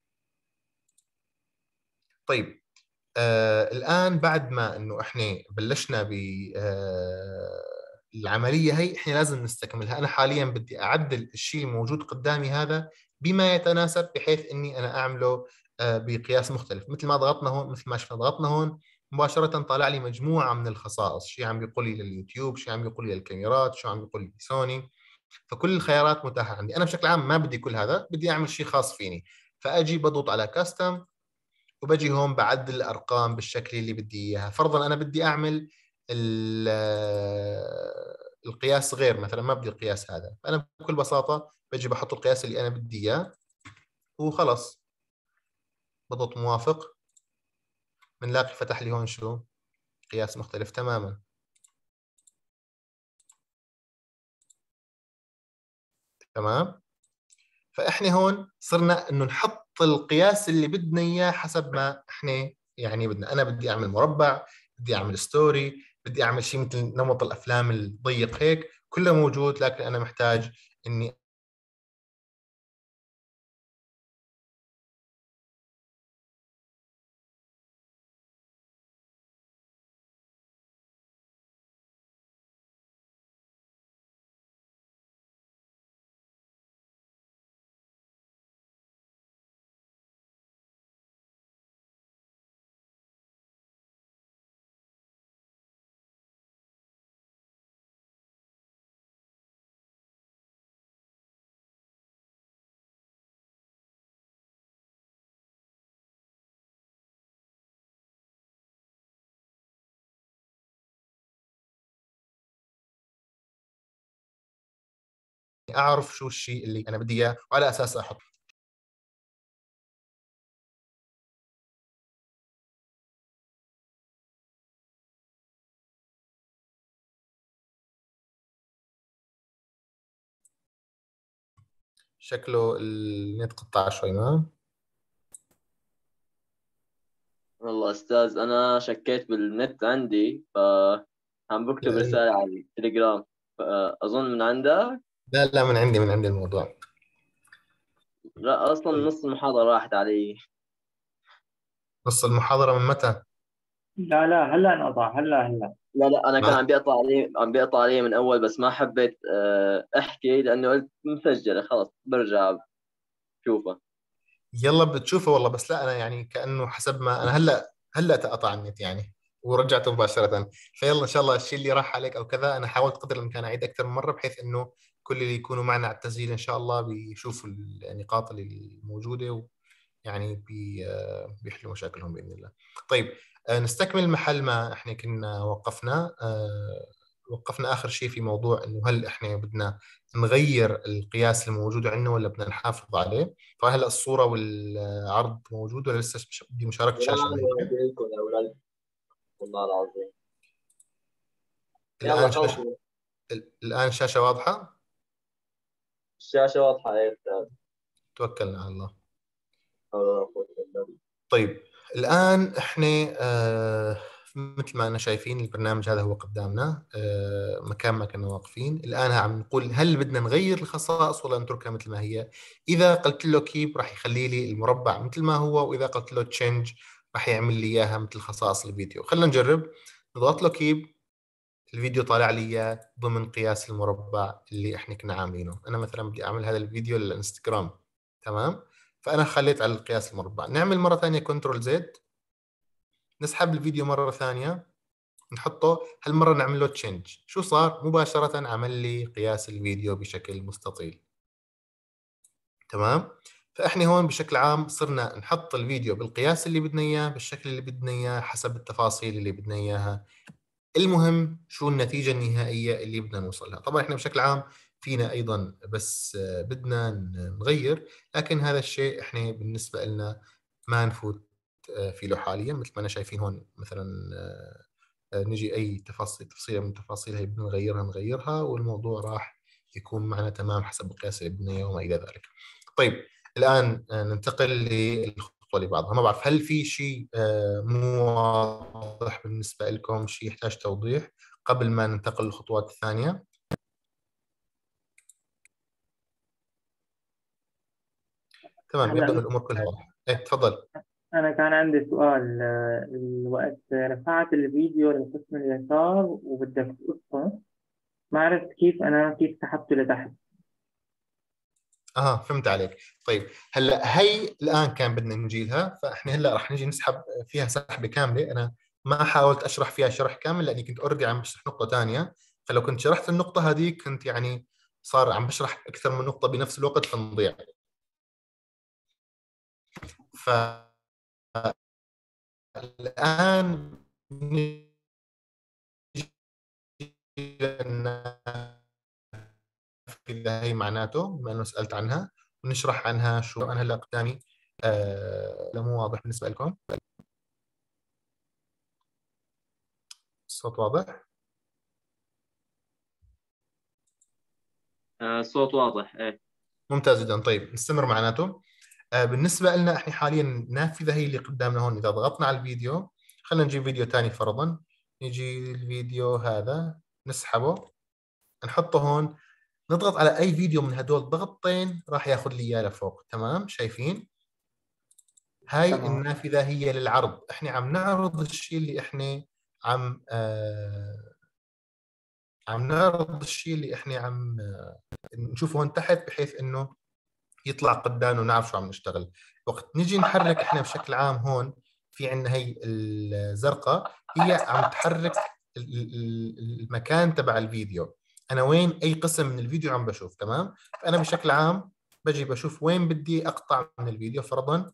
طيب، آه الان بعد ما انه احنا بلشنا ب آه العمليه هي، احنا لازم نستكملها. انا حاليا بدي اعدل الشيء الموجود قدامي هذا بما يتناسب، بحيث اني انا اعمله آه بقياس مختلف. مثل ما ضغطنا هون، مثل ما شفنا ضغطنا هون مباشره طالع لي مجموعه من الخصائص. شيء عم بيقول لي لليوتيوب، شيء عم بيقول لي للكاميرات، شو عم بيقول لي لسوني. فكل الخيارات متاحه عندي. انا بشكل عام ما بدي كل هذا، بدي اعمل شيء خاص فيني. فاجي بضغط على كاستم وبجي هون بعدل الارقام بالشكل اللي بدي اياها. فرضا انا بدي اعمل القياس غير، مثلا ما بدي القياس هذا، فانا بكل بساطه بجي بحط القياس اللي انا بدي اياه وخلص، بضغط موافق، بنلاقي فتح لي هون شو؟ قياس مختلف تماما. تمام؟ فاحنا هون صرنا انه نحط القياس اللي بدنا اياه حسب ما احنا يعني بدنا. انا بدي اعمل مربع، بدي اعمل ستوري، بدي اعمل شيء مثل نمط الافلام الضيق هيك، كله موجود، لكن انا محتاج اني اعرف شو الشيء اللي انا بدي اياه وعلى اساس احط. شكله النت قطع شوي، ما والله أستاذ أنا شكيت بالنت عندي، فعم بكتب لا رسالة على التليجرام، فأظن من عندك. لا لا، من عندي من عندي الموضوع. لا أصلا طيب، نص المحاضرة راحت علي. نص المحاضرة من متى؟ لا لا هلا انقطع، هلا هلا. لا لا أنا كان ما عم بيقطع علي، عم بيقطع علي من أول، بس ما حبيت آه، أحكي لأنه قلت مسجلة خلص برجع بشوفها. يلا بتشوفه والله، بس لا انا يعني كانه حسب ما انا هلا هلا تقطع النت يعني ورجعته مباشره. فيلا ان شاء الله الشيء اللي راح عليك او كذا انا حاولت قدر الامكان اعيد اكثر من مره، بحيث انه كل اللي يكونوا معنا على التسجيل ان شاء الله بيشوفوا النقاط اللي الموجوده، ويعني بي آه، بيحلوا مشاكلهم باذن الله. طيب، آه، نستكمل محل ما احنا كنا وقفنا. آه، وقفنا اخر شيء في موضوع انه هل احنا بدنا نغير القياس الموجود عندنا ولا بدنا نحافظ عليه. طبعا هلا الصورة والعرض موجود ولا لسه مش- بدي مشاركة لا شاشة أنا هيك؟ لكم يا أولاد، والله العظيم. يلا الآن شاشة، خلصوا. الآن شاشة واضحة. الشاشة واضحة يا أستاذ. توكلنا على الله. حول ولا قوة إلا بالله. طيب، الآن إحنا آه مثل ما أنا شايفين البرنامج هذا هو قدامنا، آه مكان ما كنا واقفين. الآن عم نقول هل بدنا نغير الخصائص ولا نتركها مثل ما هي. إذا قلت له كيب راح يخلي لي المربع مثل ما هو، وإذا قلت له تشينج راح يعمل لي إياها مثل خصائص الفيديو. خلينا نجرب. نضغط له كيب، الفيديو طالع لي إياه ضمن قياس المربع اللي احنا كنا عاملينه. انا مثلا بدي اعمل هذا الفيديو للانستغرام، تمام؟ فانا خليت على القياس المربع. نعمل مره ثانيه كنترول زد، نسحب الفيديو مره ثانيه، نحطه هالمره نعمل له تشينج. شو صار؟ مباشره عمل لي قياس الفيديو بشكل مستطيل، تمام؟ فاحنا هون بشكل عام صرنا نحط الفيديو بالقياس اللي بدنا اياه، بالشكل اللي بدنا اياه، حسب التفاصيل اللي بدنا اياها. المهم شو النتيجة النهائية اللي بدنا نوصل لها. طبعا احنا بشكل عام فينا ايضا بس آه، بدنا نغير، لكن هذا الشيء احنا بالنسبة لنا ما نفوت آه، في له حاليا. مثل ما انا شايفين هون مثلا، آه، آه، نجي اي تفاصيل تفصيلة من التفاصيل هي بدنا نغيرها نغيرها، والموضوع راح يكون معنا تمام حسب القياس اللي بدنا اياه وما الى ذلك. طيب، الان آه، ننتقل للخطوة اللي بعدها. ما بعرف هل في شيء آه، مو واضح بالنسبة لكم، شيء يحتاج توضيح قبل ما ننتقل للخطوات الثانية. تمام، يبدو أن هلا الأمور كلها واضحة. إيه تفضل. انا كان عندي سؤال. آه، الوقت رفعت الفيديو للقسم اليسار وبدك تقصه، ما عرفت كيف انا كيف سحبته لتحت. اها، فهمت عليك. طيب، هلا هي الان كان بدنا نجيلها، فاحنا هلا رح نجي نسحب فيها سحبه كامله. انا ما حاولت اشرح فيها شرح كامل لاني كنت اوريدي عم بشرح نقطه ثانيه، فلو كنت شرحت النقطه هذيك كنت يعني صار عم بشرح اكثر من نقطه بنفس الوقت فنضيع. فالان نجي إذا هي معناته بما أنه سألت عنها، ونشرح عنها شو أنا هلا قدامي. آه لو مو واضح بالنسبة لكم الصوت واضح؟ آه، الصوت واضح إيه. ممتاز جدا. طيب نستمر معناته. آه بالنسبة لنا احنا حاليا النافذة هي اللي قدامنا هون. إذا ضغطنا على الفيديو، خلينا نجيب فيديو ثاني فرضا. نجي الفيديو هذا نسحبه نحطه هون، نضغط على اي فيديو من هدول ضغطتين راح ياخذ لي اياه لفوق. تمام، شايفين؟ هاي تمام. النافذة هي للعرض، احنا عم نعرض الشيء اللي احنا عم آه عم نعرض الشيء اللي احنا عم آه نشوفه هون تحت، بحيث انه يطلع قدامنا ونعرف شو عم نشتغل. وقت نيجي نحرك احنا بشكل عام هون في عندنا هي الزرقاء، هي عم تحرك المكان تبع الفيديو، انا وين اي قسم من الفيديو عم بشوف. تمام، فانا بشكل عام بجي بشوف وين بدي اقطع من الفيديو. فرضا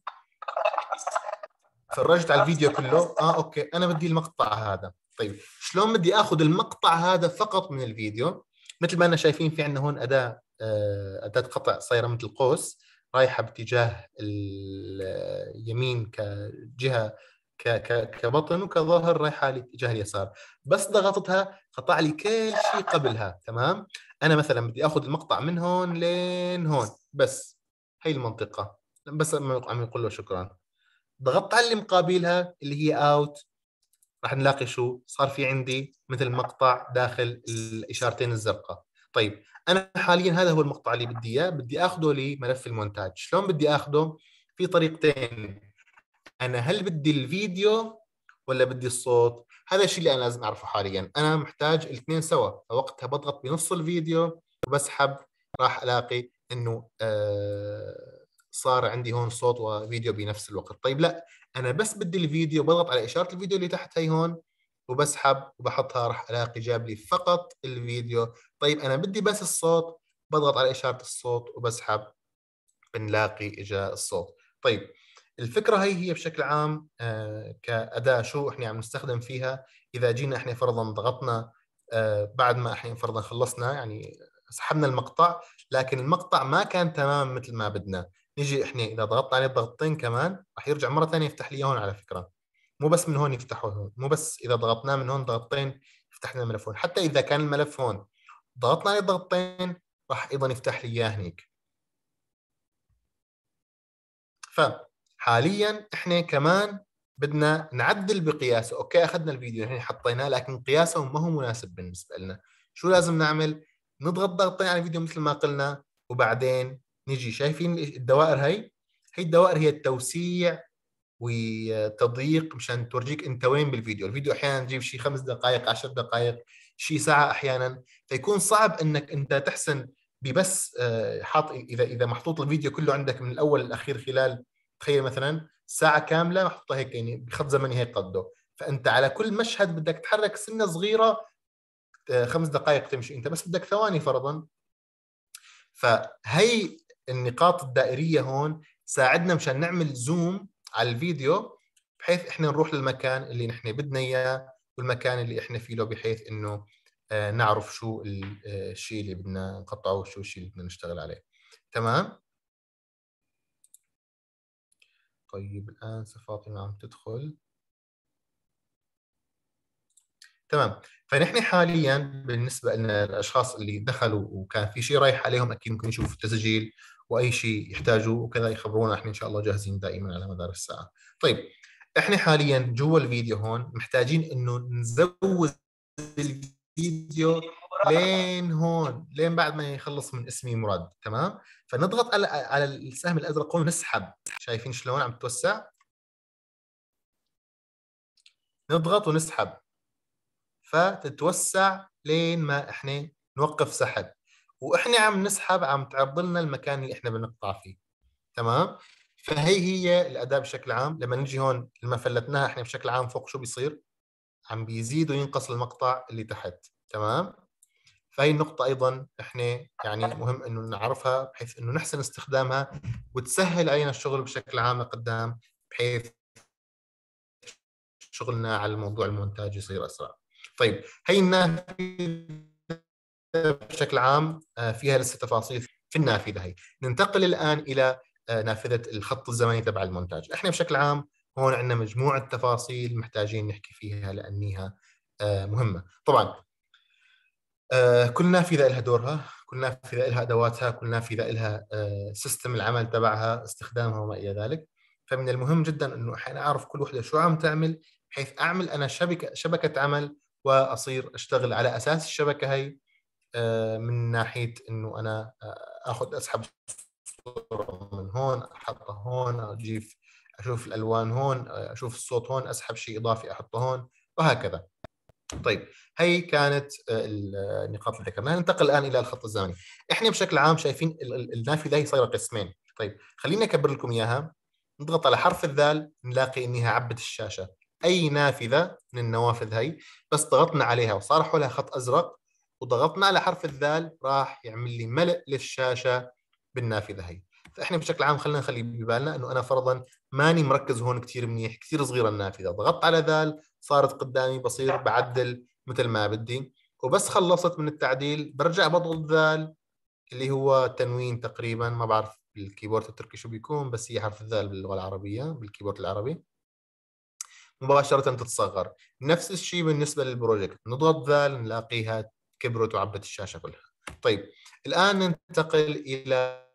فرجت على الفيديو كله، اه اوكي انا بدي المقطع هذا. طيب شلون بدي اخذ المقطع هذا فقط من الفيديو؟ مثل ما انا شايفين في عندنا هون اداه آه اداه قطع صايره مثل قوس رايحه باتجاه اليمين كجهه ك ك كبطن، وكظهر رايحه لاتجاه اليسار. بس ضغطتها قطع لي كل شيء قبلها. تمام، انا مثلا بدي اخذ المقطع من هون لين هون بس، هي المنطقه بس عم يقول له شكرا. ضغطت على اللي مقابلها اللي هي اوت، راح نلاقي شو صار في عندي؟ مثل مقطع داخل الاشارتين الزرقاء. طيب انا حاليا هذا هو المقطع اللي بدي اياه، بدي اخذه لملف المونتاج. شلون بدي اخذه؟ في طريقتين، انا هل بدي الفيديو ولا بدي الصوت؟ هذا الشيء اللي انا لازم اعرفه حاليا. انا محتاج الاثنين سوا، فوقتها بضغط بنص الفيديو وبسحب، راح الاقي انه آه صار عندي هون صوت وفيديو بنفس الوقت. طيب لا، انا بس بدي الفيديو، بضغط على اشاره الفيديو اللي تحت هي هون وبسحب وبحطها، راح الاقي جاب لي فقط الفيديو. طيب انا بدي بس الصوت، بضغط على اشاره الصوت وبسحب، بنلاقي اجا الصوت. طيب الفكره هي هي بشكل عام آه كاداه شو احنا عم نستخدم فيها. اذا جينا احنا فرضا ضغطنا آه بعد ما احنا فرضا خلصنا يعني سحبنا المقطع، لكن المقطع ما كان تمام مثل ما بدنا، نيجي احنا اذا ضغطنا عليه ضغطتين كمان راح يرجع مره ثانيه يفتح لي هون. على فكره مو بس من هون يفتحه هون، مو بس اذا ضغطناه من هون ضغطتين يفتح لنا الملف هون، حتى اذا كان الملف هون ضغطنا عليه ضغطين راح ايضا يفتح لي اياه هنيك. فحاليا احنا كمان بدنا نعدل بقياسه. اوكي اخذنا الفيديو الحين حطيناه، لكن قياسه ما هو مناسب بالنسبه لنا. شو لازم نعمل؟ نضغط ضغطين على الفيديو مثل ما قلنا، وبعدين نجي شايفين الدوائر هي هي الدوائر هي التوسيع وتضييق مشان تورجيك انت وين بالفيديو. الفيديو احيانا تجيب شيء خمس دقائق، عشر دقائق، شيء ساعه احيانا، فيكون صعب انك انت تحسن ببس حاط. اذا اذا محطوط الفيديو كله عندك من الاول للاخير خلال تخيل مثلا ساعه كامله محطوطه هيك يعني بخط زمني هيك قده، فانت على كل مشهد بدك تحرك سنه صغيره خمس دقائق تمشي، انت بس بدك ثواني فرضا. فهي النقاط الدائريه هون ساعدنا مشان نعمل زوم على الفيديو، بحيث احنا نروح للمكان اللي نحن بدنا اياه والمكان اللي احنا فيه له، بحيث انه آه نعرف شو الشيء اللي بدنا نقطعه وشو الشيء اللي بدنا نشتغل عليه. تمام. طيب الان فاطمه عم تدخل. تمام، فنحن حاليا بالنسبه لنا الاشخاص اللي دخلوا وكان في شيء رايح عليهم اكيد ممكن يشوفوا التسجيل، واي شيء يحتاجوه وكذا يخبرونا، احنا ان شاء الله جاهزين دائما على مدار الساعه. طيب احنا حاليا جوا الفيديو هون محتاجين انه نزود الفيديو لين هون، لين بعد ما يخلص من اسمي مراد. تمام، فنضغط على على السهم الازرق ونسحب. شايفين شلون عم تتوسع؟ نضغط ونسحب فتتوسع لين ما احنا نوقف سحب، واحنا عم نسحب عم تعرض لنا المكان اللي احنا بنقطع فيه. تمام، فهي هي الاداة بشكل عام. لما نجي هون لما فلتناها احنا بشكل عام فوق شو بيصير؟ عم بيزيد وينقص المقطع اللي تحت. تمام، فهي النقطة أيضا إحنا يعني مهم إنه نعرفها، بحيث إنه نحسن استخدامها وتسهل علينا الشغل بشكل عام لقدام، بحيث شغلنا على الموضوع المونتاج يصير أسرع. طيب هي النافذة بشكل عام فيها لسه تفاصيل في النافذة هي. ننتقل الآن إلى نافذة الخط الزمني تبع المونتاج. إحنا بشكل عام هون عندنا مجموعة تفاصيل محتاجين نحكي فيها لأنها مهمة. طبعا كل نافذة لها دورها، كل نافذة لها أدواتها، كل نافذة لها سيستم العمل تبعها، استخدامها وما إلى ذلك. فمن المهم جدا إنه إحنا نعرف كل وحدة شو عم تعمل، بحيث اعمل انا شبكه شبكه عمل واصير اشتغل على اساس الشبكه هي، من ناحيه انه انا اخذ اسحب صوره من هون احطها هون، اجيب اشوف الالوان هون، اشوف الصوت هون، اسحب شيء اضافي احطه هون، وهكذا. طيب هي كانت النقاط اللي ذكرناها. ننتقل الان الى الخط الزمني. احنا بشكل عام شايفين النافذه هي صايره قسمين. طيب خليني اكبر لكم اياها. نضغط على حرف الذال نلاقي انها عبت الشاشه. اي نافذه من النوافذ هي بس ضغطنا عليها وصار حولها خط ازرق وضغطنا على حرف الذال راح يعمل لي ملء للشاشه بالنافذه هي. فاحنا بشكل عام خلينا نخلي ببالنا انه انا فرضا ماني مركز هون كثير منيح، كثير صغيره النافذه، ضغطت على ذال صارت قدامي، بصير بعدل مثل ما بدي، وبس خلصت من التعديل برجع بضغط ذال اللي هو تنوين تقريبا، ما بعرف بالكيبورد التركي شو بيكون، بس هي حرف الذال باللغه العربيه بالكيبورد العربي، مباشره تتصغر. نفس الشيء بالنسبه للبروجكت، نضغط ذال نلاقيها كبرت وعبت الشاشه كلها. طيب الان ننتقل الى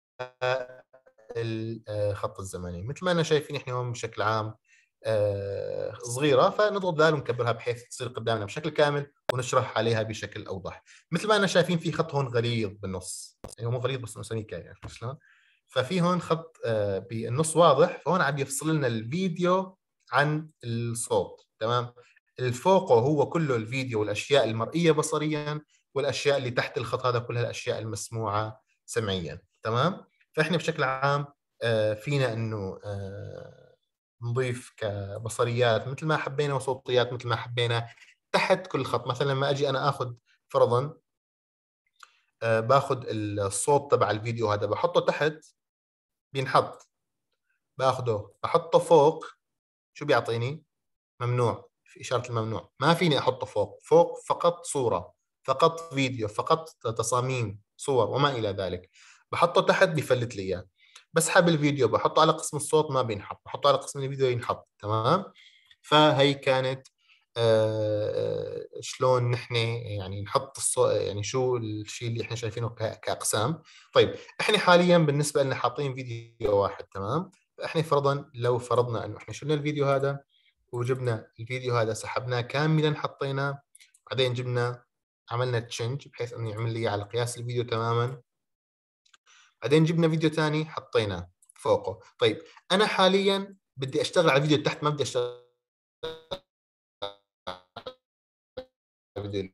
الخط الزمني. مثل ما انا شايفين احنا هون بشكل عام صغيره، فنضغط ذال ونكبرها بحيث تصير قدامنا بشكل كامل ونشرح عليها بشكل اوضح. مثل ما انا شايفين في خط هون غليظ بالنص، يعني مو غليظ بس سميكه، يعني شلون؟ ففي هون خط بالنص واضح، فهون عم يفصل لنا الفيديو عن الصوت. تمام. الفوق هو كله الفيديو والاشياء المرئيه بصريا، والاشياء اللي تحت الخط هذا كلها الاشياء المسموعه سمعيا. تمام. فاحنا بشكل عام فينا انه نضيف كبصريات مثل ما حبينا وصوتيات مثل ما حبينا تحت كل خط. مثلا لما اجي انا اخذ فرضا باخذ الصوت تبع الفيديو هذا بحطه تحت بينحط، باخذه بحطه فوق، شو بيعطيني؟ ممنوع، في اشاره الممنوع، ما فيني احطه فوق. فوق فقط صوره، فقط فيديو، فقط تصاميم صور وما الى ذلك. بحطه تحت بفلت لي اياه. بسحب الفيديو بحطه على قسم الصوت ما بينحط، بحطه على قسم الفيديو ينحط. تمام. فهي كانت آه شلون نحن يعني نحط الصوت، يعني شو الشيء اللي احنا شايفينه كاقسام. طيب احنا حاليا بالنسبه لنا حاطين فيديو واحد. تمام. فاحنا فرضا لو فرضنا انه احنا شلنا الفيديو هذا وجبنا الفيديو هذا سحبناه كاملا حطيناه، بعدين جبنا عملنا تشنج بحيث انه يعمل لي على قياس الفيديو تماما، بعدين جبنا فيديو ثاني حطيناه فوقه. طيب انا حاليا بدي اشتغل على الفيديو تحت، ما بدي اشتغل على الفيديو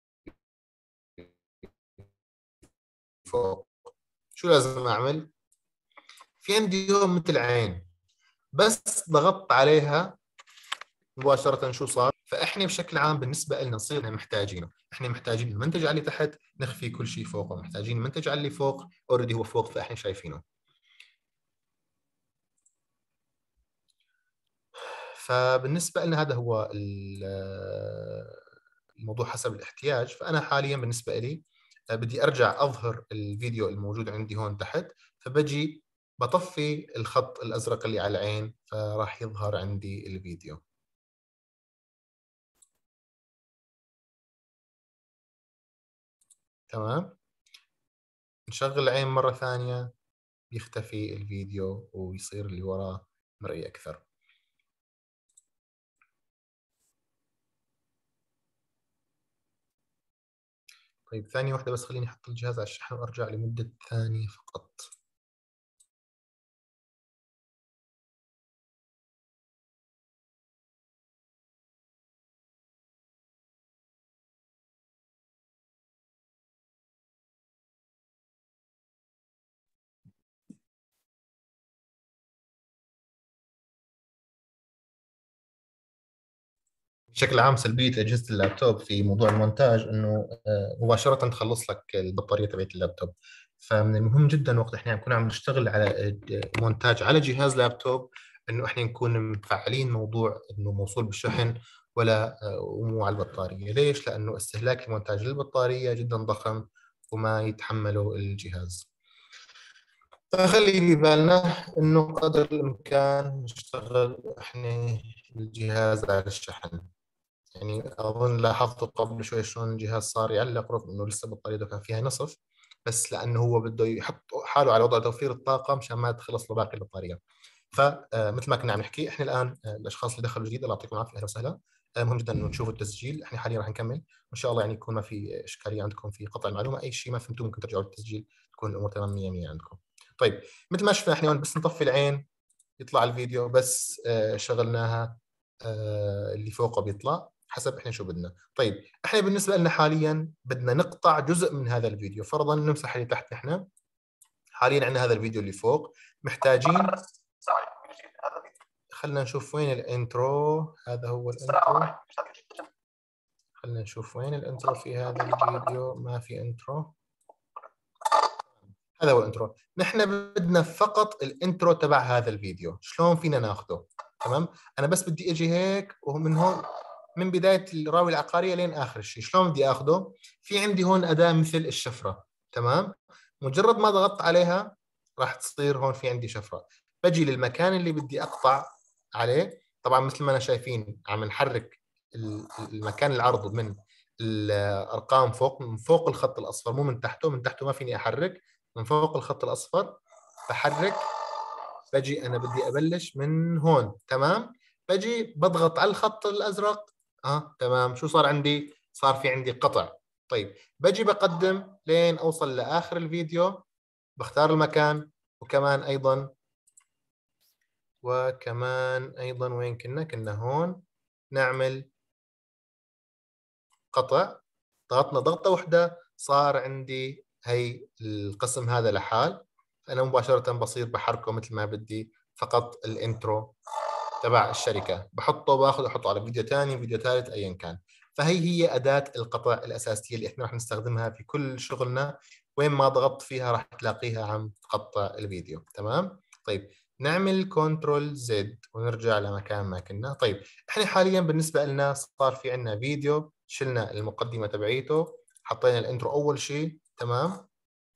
فوق. شو لازم اعمل؟ في عندي هون مثل عين، بس ضغطت عليها مباشرة شو صار؟ فاحنا بشكل عام بالنسبة لنا نصير محتاجينه، احنا محتاجين المنتج على اللي تحت نخفي كل شيء فوقه، محتاجين المنتج على اللي فوق اوريدي هو فوق فاحنا شايفينه. فبالنسبة لنا هذا هو الموضوع حسب الاحتياج. فأنا حاليا بالنسبة لي بدي أرجع أظهر الفيديو الموجود عندي هون تحت، فبجي بطفي الخط الأزرق اللي على العين فراح يظهر عندي الفيديو. تمام. نشغل العين مرة ثانية يختفي الفيديو ويصير اللي وراه مرئي أكثر. طيب ثانية واحدة بس، خليني أحط الجهاز على الشحن وأرجع لمدة ثانية فقط. بشكل عام سلبية أجهزة اللابتوب في موضوع المونتاج إنه مباشرة تخلص لك البطارية تبعت اللابتوب. فمن المهم جدا وقت إحنا نكون عم نشتغل على مونتاج على جهاز لابتوب إنه إحنا نكون مفعلين موضوع إنه موصول بالشحن ولا ومو على البطارية. ليش؟ لأنه استهلاك المونتاج للبطارية جدا ضخم وما يتحمله الجهاز. فخلي ببالنا إنه قدر الإمكان نشتغل إحنا الجهاز على الشحن. يعني أظن لاحظتوا قبل شوي شلون الجهاز صار يعلق رغم إنه لسه بطاريته كان فيها نصف، بس لأنه هو بده يحط حاله على وضع توفير الطاقة مشان ما تخلص له باقي البطارية. فمثل ما كنا عم نحكي احنا الان الاشخاص اللي دخلوا جديد الله يعطيكم العافيه اهلا وسهلا. مهم جدا انه تشوفوا التسجيل، احنا حاليا راح نكمل وان شاء الله يعني يكون ما في اشكاليه عندكم في قطع المعلومه، اي شيء ما فهمتوه ممكن ترجعوا للتسجيل تكون الامور تمام مية مية عندكم. طيب مثل ما شفنا احنا هون بس نطفي العين يطلع الفيديو، بس آه شغلناها آه اللي فوقه بيطلع حسب احنا شو بدنا. طيب احنا بالنسبه لنا حاليا بدنا نقطع جزء من هذا الفيديو، فرضا نمسح اللي تحت، احنا حاليا عندنا هذا الفيديو اللي فوق محتاجين، خلينا نشوف وين الانترو، هذا هو الانترو، خلينا نشوف وين الانترو في هذا الفيديو، ما في انترو، هذا هو الانترو. نحن بدنا فقط الانترو تبع هذا الفيديو، شلون فينا ناخذه؟ تمام، انا بس بدي اجي هيك ومن هون من بدايه الراوي العقاريه لين اخر الشيء، شلون بدي اخذه؟ في عندي هون اداه مثل الشفره، تمام؟ مجرد ما ضغطت عليها راح تصير هون في عندي شفره، بجي للمكان اللي بدي اقطع عليه، طبعا مثل ما انا شايفين عم نحرك المكان العرض من الارقام فوق، من فوق الخط الاصفر مو من تحته، من تحته ما فيني احرك، من فوق الخط الاصفر بحرك، بجي انا بدي ابلش من هون، تمام؟ بجي بضغط على الخط الازرق، اه تمام، شو صار عندي؟ صار في عندي قطع. طيب بجي بقدم لين اوصل لاخر الفيديو، بختار المكان، وكمان ايضا وكمان ايضا وين كنا؟ كنا هون، نعمل قطع، ضغطنا ضغطه واحده صار عندي هي القسم هذا لحال، انا مباشره بصير بحركه مثل ما بدي، فقط الانترو تبع الشركه بحطه، باخذ احطه على فيديو ثاني، فيديو ثالث، ايا كان. فهي هي اداه القطع الاساسيه اللي احنا راح نستخدمها في كل شغلنا، وين ما ضغطت فيها راح تلاقيها عم تقطع الفيديو، تمام؟ طيب نعمل كنترول زد ونرجع لمكان ما كنا. طيب احنا حاليا بالنسبه لنا صار في عندنا فيديو، شلنا المقدمه تبعيته، حطينا الانترو اول شيء، تمام؟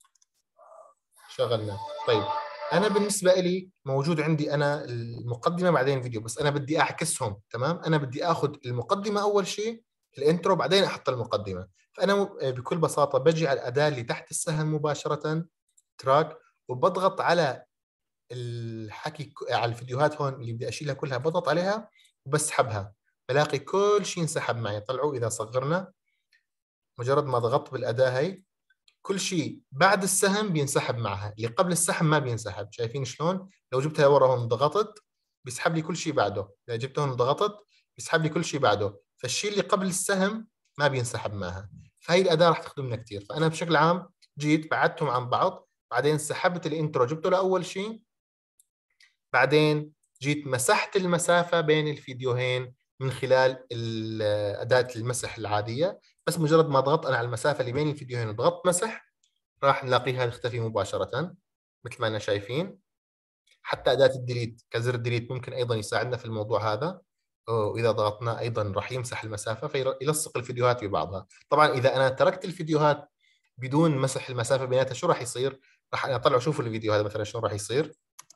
شغلنا. طيب انا بالنسبه لي موجود عندي انا المقدمه بعدين الفيديو، بس انا بدي اعكسهم، تمام؟ انا بدي اخذ المقدمه اول شيء الانترو بعدين احط المقدمه، فانا بكل بساطه بجي على الاداه اللي تحت السهم مباشره تراك، وبضغط على الحكي على الفيديوهات هون اللي بدي اشيلها كلها، بضغط عليها وبسحبها، بلاقي كل شيء انسحب معي. طلعوا اذا صغرنا، مجرد ما ضغطت بالاداه هي كل شيء بعد السهم بينسحب معها، اللي قبل السهم ما بينسحب. شايفين شلون؟ لو جبتها ورا هون ضغطت بيسحب لي كل شيء بعده، اذا جبته هون ضغطت بيسحب لي كل شيء بعده، فالشيء اللي قبل السهم ما بينسحب معها. فهي الاداه راح تخدمنا كثير. فانا بشكل عام جيت بعدتهم عن بعض، بعدين سحبت الانترو جبته لاول شيء، بعدين جيت مسحت المسافه بين الفيديوهين من خلال اداه المسح العاديه، بس مجرد ما ضغطت انا على المسافه اللي بين الفيديوهين وضغطت مسح راح نلاقيها تختفي مباشرة مثل ما أنا شايفين. حتى أداة الديليت كزر الديليت ممكن أيضا يساعدنا في الموضوع هذا، وإذا ضغطنا أيضا راح يمسح المسافة فيلصق الفيديوهات ببعضها. طبعا إذا أنا تركت الفيديوهات بدون مسح المسافة بيناتها شو راح يصير؟ راح أنا أطلع شوفوا الفيديو هذا مثلا شلون راح يصير،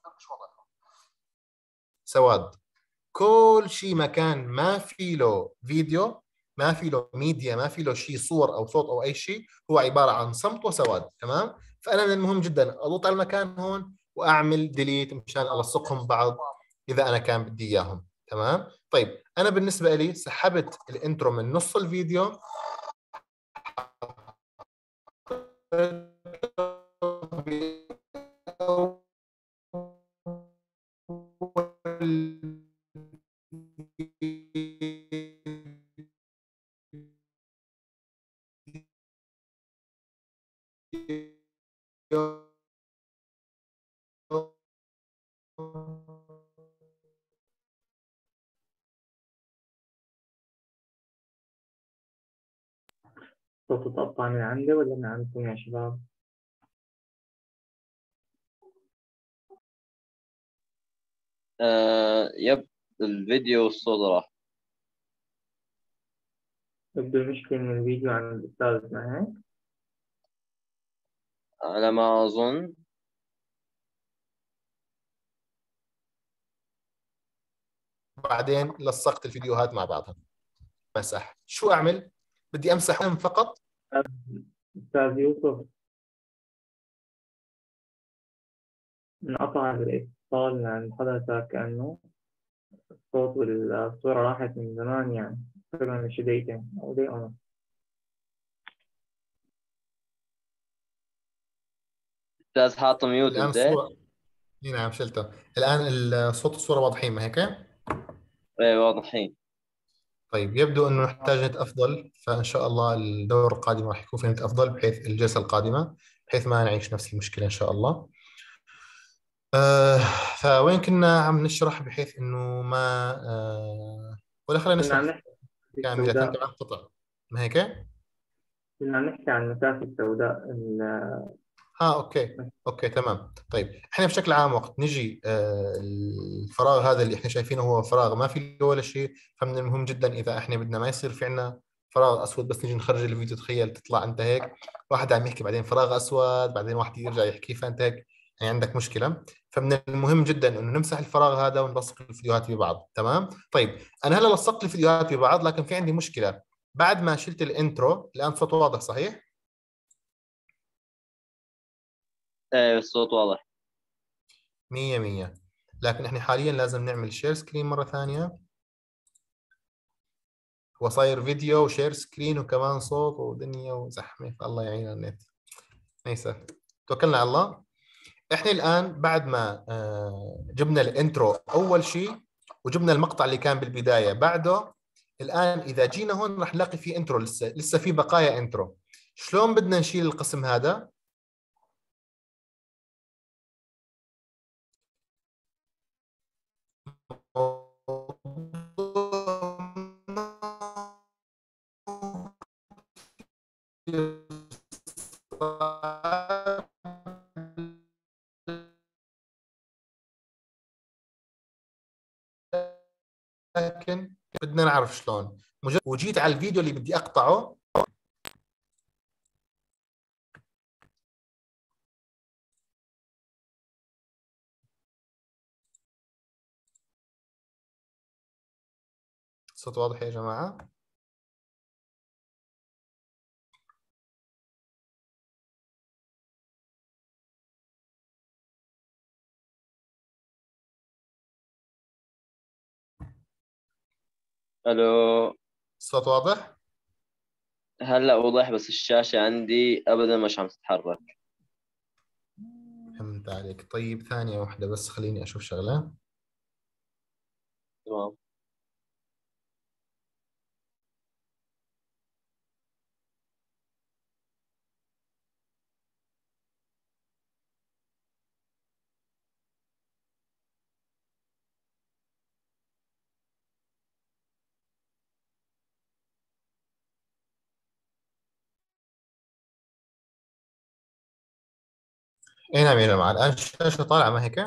سواد، كل شيء مكان ما في له فيديو، ما في له ميديا، ما في له شيء صور او صوت او اي شيء، هو عباره عن صمت وسواد، تمام؟ فانا من المهم جدا اضغط على المكان هون واعمل ديليت مشان الصقهم ببعض اذا انا كان بدي اياهم، تمام؟ طيب انا بالنسبه لي سحبت الانترو من نص الفيديو صوت تقطع من عندي ولا من عندكم يا شباب؟ آه يب، الفيديو والصوت راح. يبدو المشكلة من الفيديو عن الأستاذ، ما هيك؟ على ما أظن. بعدين لصقت الفيديوهات مع بعضها، مسح. شو اعمل؟ بدي امسحهم فقط. أستاذ يوسف انقطع عليك. اتصال عند حضرتك كأنه الصوت والصورة راحت من زمان، يعني تقريبا شي دقيقتين أو دقيقة ونص. استاذ حاطه ميوت الآن انت؟ الصورة، إي نعم شلته. الآن الصوت والصورة واضحين ما هيك؟ ايه واضحين. طيب يبدو أنه نحتاج نت أفضل، فإن شاء الله الدورة القادمة راح يكون في نت أفضل، بحيث الجلسة القادمة بحيث ما نعيش نفس المشكلة إن شاء الله. آه فوين كنا عم نشرح بحيث إنه ما آه ولا خلينا كنا نشرح عم نحكي عن كاملة، أنت السوداء، عم تقطع ما هيك؟ كنا عم نحكي عن المسافة السوداء ال- اه اوكي اوكي تمام. طيب احنا بشكل عام وقت نجي آه الفراغ هذا اللي احنا شايفينه هو فراغ ما في له ولا شيء، فمن المهم جدا اذا احنا بدنا ما يصير في عندنا فراغ اسود بس نجي نخرج الفيديو. تخيل تطلع انت هيك واحد عم يحكي بعدين فراغ اسود بعدين واحد يرجع يحكي، فانت هيك يعني عندك مشكله. فمن المهم جدا انه نمسح الفراغ هذا ونلصق الفيديوهات ببعض. تمام. طيب انا هلا لصقت الفيديوهات ببعض، لكن في عندي مشكله. بعد ما شلت الانترو الان صوت واضح صحيح؟ ايه الصوت واضح. مية مية. لكن احنا حاليا لازم نعمل شير سكرين مرة ثانية. هو صاير فيديو وشير سكرين وكمان صوت ودنيا وزحمة، فالله يعيننا النت ما يسهل. توكلنا على الله. احنا الآن بعد ما آه، جبنا الانترو أول شيء وجبنا المقطع اللي كان بالبداية بعده، الآن إذا جينا هون راح نلاقي فيه انترو، لسه لسه في بقايا انترو. شلون بدنا نشيل القسم هذا؟ لكن بدنا نعرف شلون. مجرد وجيت على الفيديو اللي بدي اقطعه الصوت واضح يا جماعة؟ الو. الصوت واضح؟ هلا وضح، بس الشاشة عندي ابدا مش عم تتحرك. فهمت عليك. طيب ثانية واحدة بس خليني اشوف شغلة. تمام. اي نعم يا جماعة، الان الشاشة طالعة ما هيك؟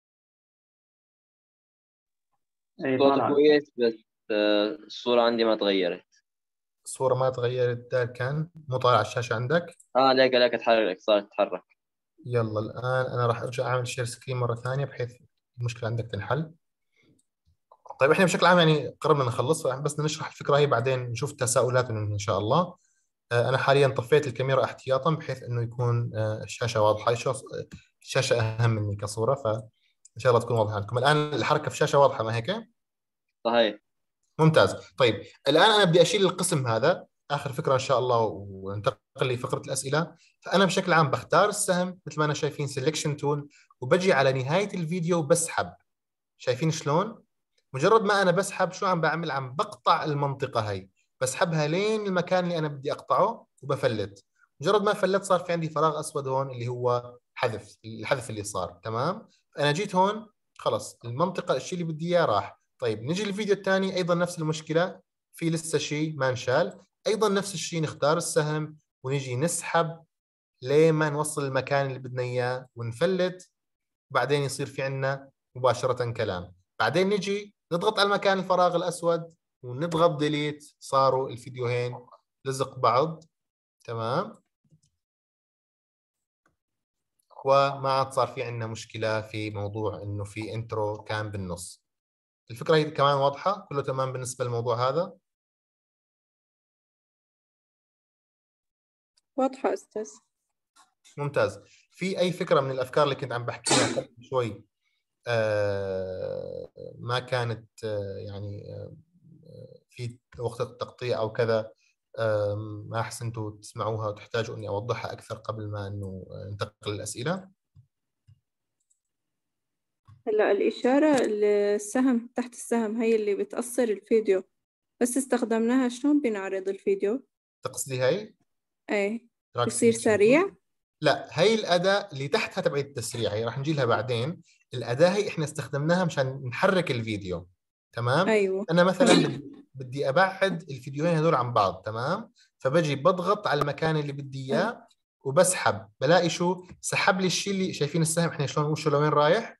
أي صوت طالعة. كويس، بس آه، الصورة عندي ما تغيرت. الصورة ما تغيرت، ده كان مو طالع على الشاشة عندك؟ اه ليك ليك تحرك، صارت تتحرك. يلا الان انا راح ارجع اعمل شير سكرين مرة ثانية بحيث المشكلة عندك تنحل. طيب احنا بشكل عام يعني قربنا نخلص، بس بدنا نشرح الفكرة هي بعدين نشوف التساؤلات ان شاء الله. آه، انا حاليا طفيت الكاميرا احتياطا بحيث انه يكون آه، الشاشة واضحة. الشاشة الشاشة اهم مني كصورة، فان شاء الله تكون واضحة عندكم. الان الحركة في الشاشة واضحة ما هيك؟ صحيح. ممتاز. طيب الآن أنا بدي أشيل القسم هذا آخر فكرة إن شاء الله وننتقل لفقرة الأسئلة. فأنا بشكل عام بختار السهم مثل ما أنا شايفين سelection tool، وبجي على نهاية الفيديو بسحب. شايفين شلون؟ مجرد ما أنا بسحب شو عم بعمل؟ عم بقطع المنطقة هي، بسحبها لين المكان اللي أنا بدي أقطعه وبفلت. مجرد ما فلت صار في عندي فراغ أسود هون اللي هو حذف، الحذف اللي صار. تمام. أنا جيت هون خلص المنطقة الشيء اللي بدي إياه راح. طيب نجي للفيديو الثاني أيضا نفس المشكلة، في لسه شيء ما انشال. أيضا نفس الشيء نختار السهم ونجي نسحب لين ما نوصل المكان اللي بدنا إياه ونفلت. بعدين يصير في عندنا مباشرة كلام. بعدين نجي نضغط على المكان الفراغ الأسود ونضغط ديليت، صاروا الفيديوهين لزق بعض. تمام. وما عاد صار في عندنا مشكلة في موضوع إنه في انترو كان بالنص. الفكرة هي كمان واضحة، كله تمام بالنسبة للموضوع هذا؟ واضحة أستاذ. ممتاز. في أي فكرة من الأفكار اللي كنت عم بحكيها قبل شوي آه، ما كانت آه، يعني آه، في وقت التقطيع أو كذا، آه، ما أحسنتوا تسمعوها وتحتاجوا إني أوضحها أكثر قبل ما إنه ننتقل للأسئلة؟ هلا الإشارة السهم تحت السهم هي اللي بتقصر الفيديو، بس استخدمناها شلون بنعرض الفيديو؟ تقصدي هاي؟ ايه راكسي بصير سريع؟ لا، هاي الأداة اللي تحتها تبع التسريع، هي راح نجي لها بعدين. الأداة هي إحنا استخدمناها مشان نحرك الفيديو. تمام. أيوة أنا مثلا بدي بدي أبعد الفيديوهين هذول عن بعض. تمام. فبجي بضغط على المكان اللي بدي إياه وبسحب، بلاقي شو سحب لي الشيء اللي شايفين السهم إحنا شلون وشه لوين رايح.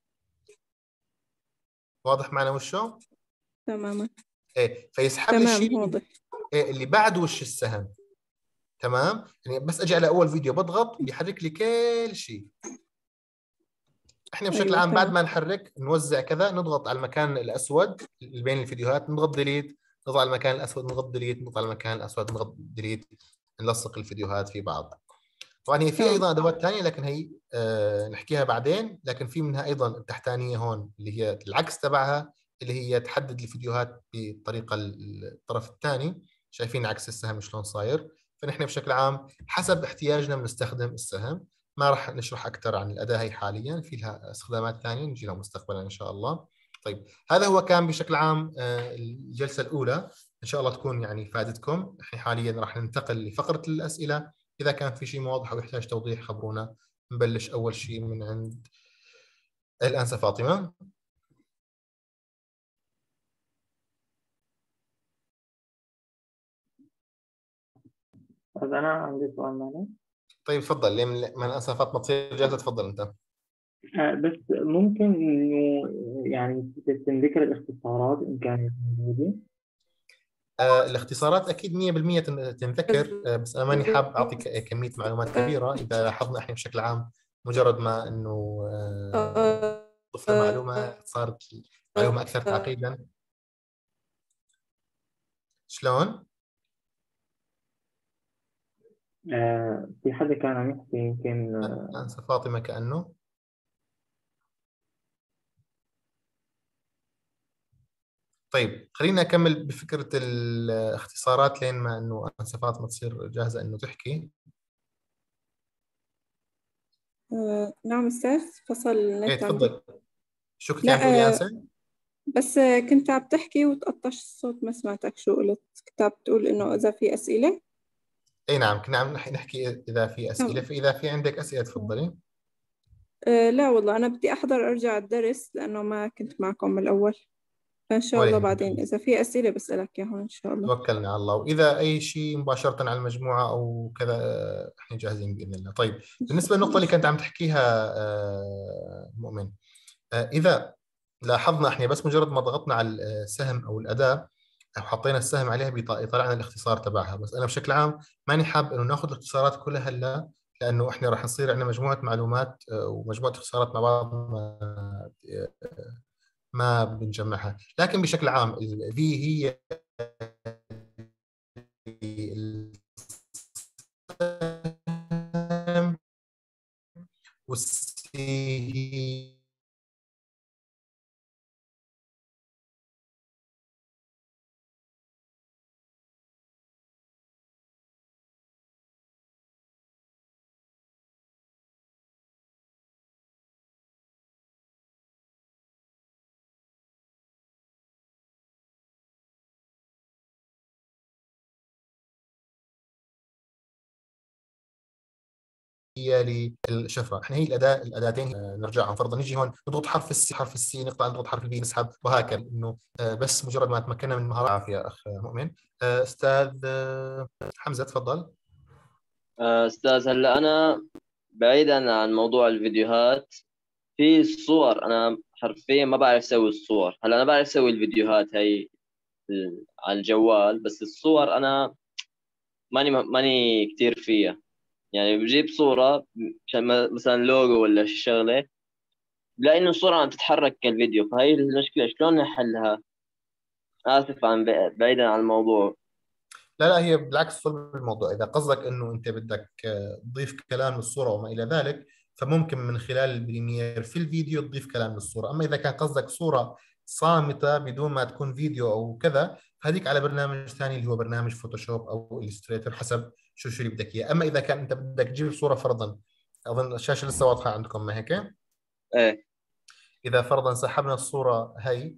واضح معنا وشه؟ تماما. إيه، فيسحب لي الشيء تمام اللي, واضح. إيه اللي بعد وش السهم. تمام. يعني بس أجي على أول فيديو بضغط بيحرك لي كل شيء. احنا بشكل أيوة عام بعد تمام. ما نحرك نوزع كذا، نضغط على المكان الاسود اللي بين الفيديوهات نضغط ديليت، نضغط على المكان الاسود نضغط ديليت، نضغط على المكان الاسود نضغط ديليت، نلصق الفيديوهات في بعض. طبعا هي في تمام. ايضا ادوات ثانيه لكن هي آه نحكيها بعدين. لكن في منها ايضا التحتانيه هون اللي هي العكس تبعها، اللي هي تحدد الفيديوهات بالطريقه الطرف الثاني. شايفين عكس السهم شلون صاير. فنحن بشكل عام حسب احتياجنا بنستخدم السهم. ما راح نشرح أكثر عن الأداة هي حاليا، في لها استخدامات ثانية نجي لها مستقبلا إن شاء الله. طيب، هذا هو كان بشكل عام آه، الجلسة الأولى. إن شاء الله تكون يعني فادتكم. إحنا حاليا راح ننتقل لفقرة الأسئلة. إذا كان في شيء واضح أو يحتاج توضيح خبرونا. نبلش أول شيء من عند الأنسة فاطمة. بس أنا عندي سؤال معنا. طيب تفضل، ليه من من الأنسة فاطمة تصير جاهزة؟ تفضل أنت. آه، بس ممكن إنه يعني تنذكر الاختصارات إن كانت موجودة. آه، الاختصارات اكيد مية بالمية تن- تنذكر. آه، بس انا ماني حاب اعطي ك- كميه معلومات كبيره. اذا لاحظنا احنا بشكل عام مجرد ما انه آه، ضفنا معلومه صارت معلومه اكثر تعقيدا. شلون؟ آه، في حدا كان عم يحكي يمكن. آه، انسه فاطمه كانه. طيب خلينا اكمل بفكره الاختصارات لين ما انه انسه فاطمه تصير جاهزه انه تحكي. آه، نعم أستاذ، فصل ايه النت عندي. تفضل. شو كنت لا عم تقولي آه، انسه؟ بس آه، كنت عم تحكي وتقطش الصوت، ما سمعتك شو قلت. كنت عم تقول إنه إذا في أسئلة. اي نعم، كنا عم نح- نحكي اذا في اسئله، تمام. فاذا في عندك اسئله تمام. تفضلي. أه لا والله أنا بدي أحضر أرجع الدرس لأنه ما كنت معكم من الأول، فإن شاء ولا الله يهمك. بعدين إذا في أسئلة بسألك إياهم إن شاء الله. توكلنا على الله، وإذا أي شيء مباشرة على المجموعة أو كذا آه، إحنا جاهزين بإذن الله. طيب، إن شاء بالنسبة للنقطة الله. اللي كنت عم تحكيها آه، مؤمن، آه، إذا لاحظنا إحنا بس مجرد ما ضغطنا على السهم أو الأداة أو حطينا السهم عليها بيط- يطلع لنا الاختصار تبعها. بس أنا بشكل عام ماني حاب إنه ناخذ الاختصارات كلها هلا، لأنه إحنا راح نصير عندنا مجموعة معلومات آه، ومجموعة اختصارات مع بعض ما ما بنجمعها. لكن بشكل عام الفي هي السهم، والسي هي للشفره. احنا هي الاداه الاداتين آه، نرجعهم. فرضا نيجي هون نضغط حرف السي، حرف السي نقطع، نضغط حرف البي نسحب، وهكذا. انه آه، بس مجرد ما تمكنا من مهارات. عافيه اخ مؤمن. آه، استاذ آه، حمزه تفضل. آه، أستاذ، هلا أنا بعيدا عن موضوع الفيديوهات، في الصور أنا حرفيا ما بعرف أسوي الصور. هلا أنا بعرف أسوي الفيديوهات هي ال- على الجوال، بس الصور أنا ماني ماني كتير فيها. يعني بجيب صورة عشان م- مثلا لوجو ولا شي شغلة، بلاقي إنه الصورة عم تتحرك كالفيديو، فهي المشكلة شلون نحلها؟ آسف عن بعيدا عن الموضوع. لا لا، هي بالعكس صلب الموضوع. اذا قصدك انه انت بدك آه، تضيف كلام للصوره وما الى ذلك، فممكن من خلال البريمير في الفيديو تضيف كلام للصورة. أما إذا كان قصدك صورة صامتة بدون ما تكون فيديو أو كذا، هذيك على برنامج ثاني اللي هو برنامج فوتوشوب أو إليستريتور، حسب شو شو اللي بدك إياه. أما إذا كان أنت بدك تجيب صورة فرضا، أظن الشاشة لسه واضحة عندكم ما هيك؟ إيه. إذا فرضا سحبنا الصورة هي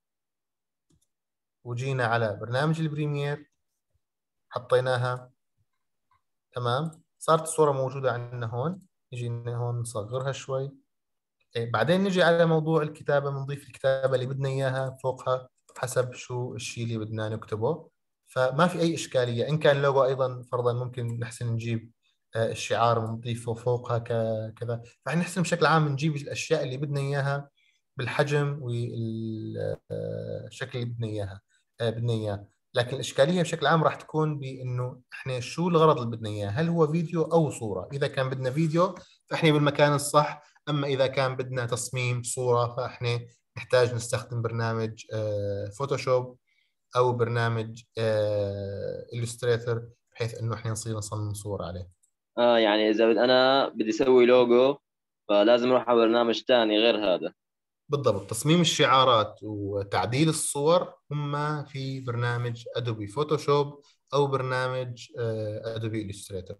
وجينا على برنامج البريمير حطيناها، تمام، صارت الصورة موجودة عندنا هون. نجي هون نصغرها شوي. إيه، بعدين نجي على موضوع الكتابة، بنضيف الكتابة اللي بدنا إياها فوقها حسب شو الشيء اللي بدنا نكتبه. فما في أي إشكالية. إن كان لوجو أيضا فرضا ممكن نحسن نجيب آه، الشعار ونضيفه فوقها ك- كذا. فإحنا نحسن بشكل عام نجيب الأشياء اللي بدنا إياها بالحجم والشكل اللي بدنا إياها آه، بدنا إياه. لكن الإشكالية بشكل عام راح تكون بإنه إحنا شو الغرض اللي بدنا إياه، هل هو فيديو أو صورة. إذا كان بدنا فيديو فإحنا بالمكان الصح. أما إذا كان بدنا تصميم صورة فإحنا نحتاج نستخدم برنامج آه، فوتوشوب أو برنامج إليستريتور، بحيث إنه إحنا نصير نصمم صورة عليه. آه يعني إذا بد أنا بدي أسوي لوجو فلازم أروح على برنامج تاني غير هذا. بالضبط. تصميم الشعارات وتعديل الصور هم في برنامج أدوبي فوتوشوب أو برنامج أدوبي إليستريتور.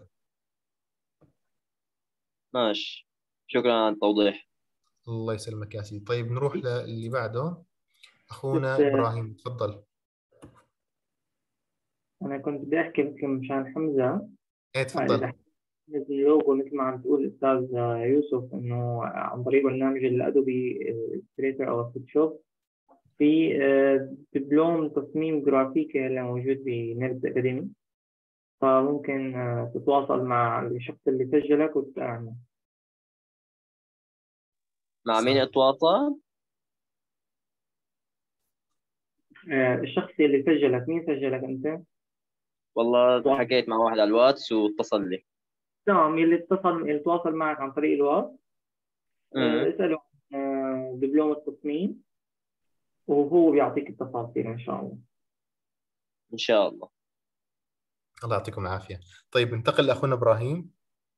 ماشي، شكرا على التوضيح. الله يسلمك يا سيدي. طيب نروح للي بعده، بس أخونا آه، إبراهيم، تفضل. أنا كنت بدي أحكي بس مشان حمزة. إيه آه، إذا تفضل. حكيت اللوجو مثل ما عم تقول الأستاذ آه، يوسف، إنه عن طريق برنامج الأدوبي إليستريتور أو الفوتوشوب، في آه، دبلوم تصميم جرافيكي اللي موجود بنيرد أكاديمي. فممكن آه، تتواصل مع الشخص اللي سجلك وتسأل عنه. مع مين صحيح. أتواصل؟ آه، الشخص اللي سجلك، مين سجلك أنت؟ والله حكيت مع واحد على الواتس واتصل لي. تمام، اللي اتصل اللي تواصل معك عن طريق الواتس، امم آه، اسأله عن آه، دبلوم التصميم وهو بيعطيك التفاصيل إن شاء الله. إن شاء الله. الله يعطيكم العافية. طيب ننتقل لأخونا إبراهيم.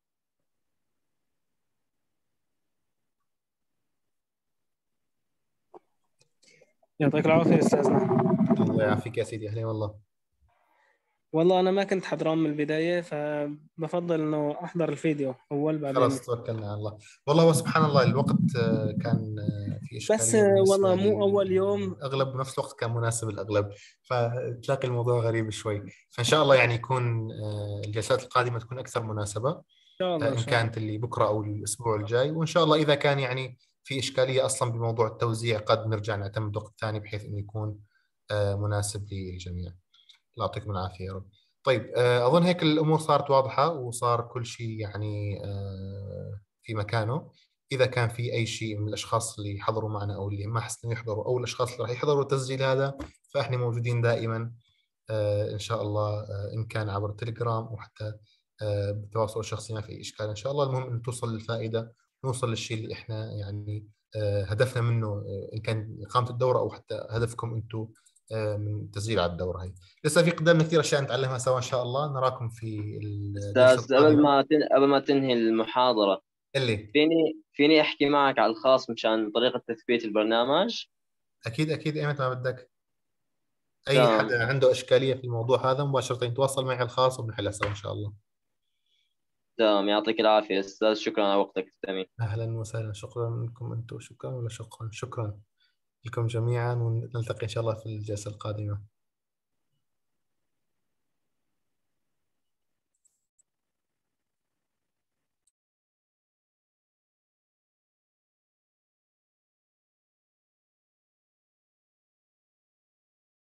يعطيك العافية أستاذنا. الله يعافيك يا سيدي، أهلا والله. والله أنا ما كنت حضران من البداية، فبفضل إنه أحضر الفيديو أول بعدين. خلاص توكلنا على الله. والله هو سبحان الله الوقت آه، كان آه، في بس إشكالية آه، بالنسبة والله مو أول يوم. للأغلب، بنفس الوقت كان مناسب الأغلب، فتلاقي الموضوع غريب شوي. فإن شاء الله يعني يكون آه، الجلسات القادمة تكون أكثر مناسبة، إن شاء الله آه، إن إن شاء الله. كانت اللي بكرة أو الأسبوع الجاي. وإن شاء الله إذا كان يعني في إشكالية أصلا بموضوع التوزيع قد نرجع نعتمد وقت ثاني بحيث إنه يكون آه، مناسب للجميع. الله يعطيكم العافية يا رب. طيب آه، أظن هيك الأمور صارت واضحة وصار كل شيء يعني آه، في مكانه. إذا كان في أي شيء من الأشخاص اللي حضروا معنا أو اللي ما حسنوا يحضروا أو الأشخاص اللي راح يحضروا التسجيل هذا، فإحنا موجودين دائما آه، إن شاء الله، آه، إن كان عبر التليجرام وحتى آه، بالتواصل الشخصي ما في أي إشكال إن شاء الله. المهم إن توصل للفائدة، نوصل للشيء اللي إحنا يعني آه، هدفنا منه، آه، إن كان إقامة الدورة أو حتى هدفكم أنتم آه، من التسجيل على الدورة هي. لسه في قدامنا كثير أشياء نتعلمها سوا إن شاء الله. نراكم في الجلسة أستاذ، قبل القادمة. ما تن... قبل ما تنهي المحاضرة، اللي فيني فيني أحكي معك على الخاص مشان طريقة تثبيت البرنامج؟ أكيد أكيد أيمتى ما بدك. أي تمام. حدا عنده إشكالية في الموضوع هذا مباشرة يتواصل معي على الخاص وبنحلها سوا إن شاء الله. تمام، يعطيك العافية أستاذ، شكرا على وقتك الثمين. أهلا وسهلا. شكرا لكم أنتم. شكرا ولا شكرا. شكرا لكم جميعا، ونلتقي إن شاء الله في الجلسة القادمة.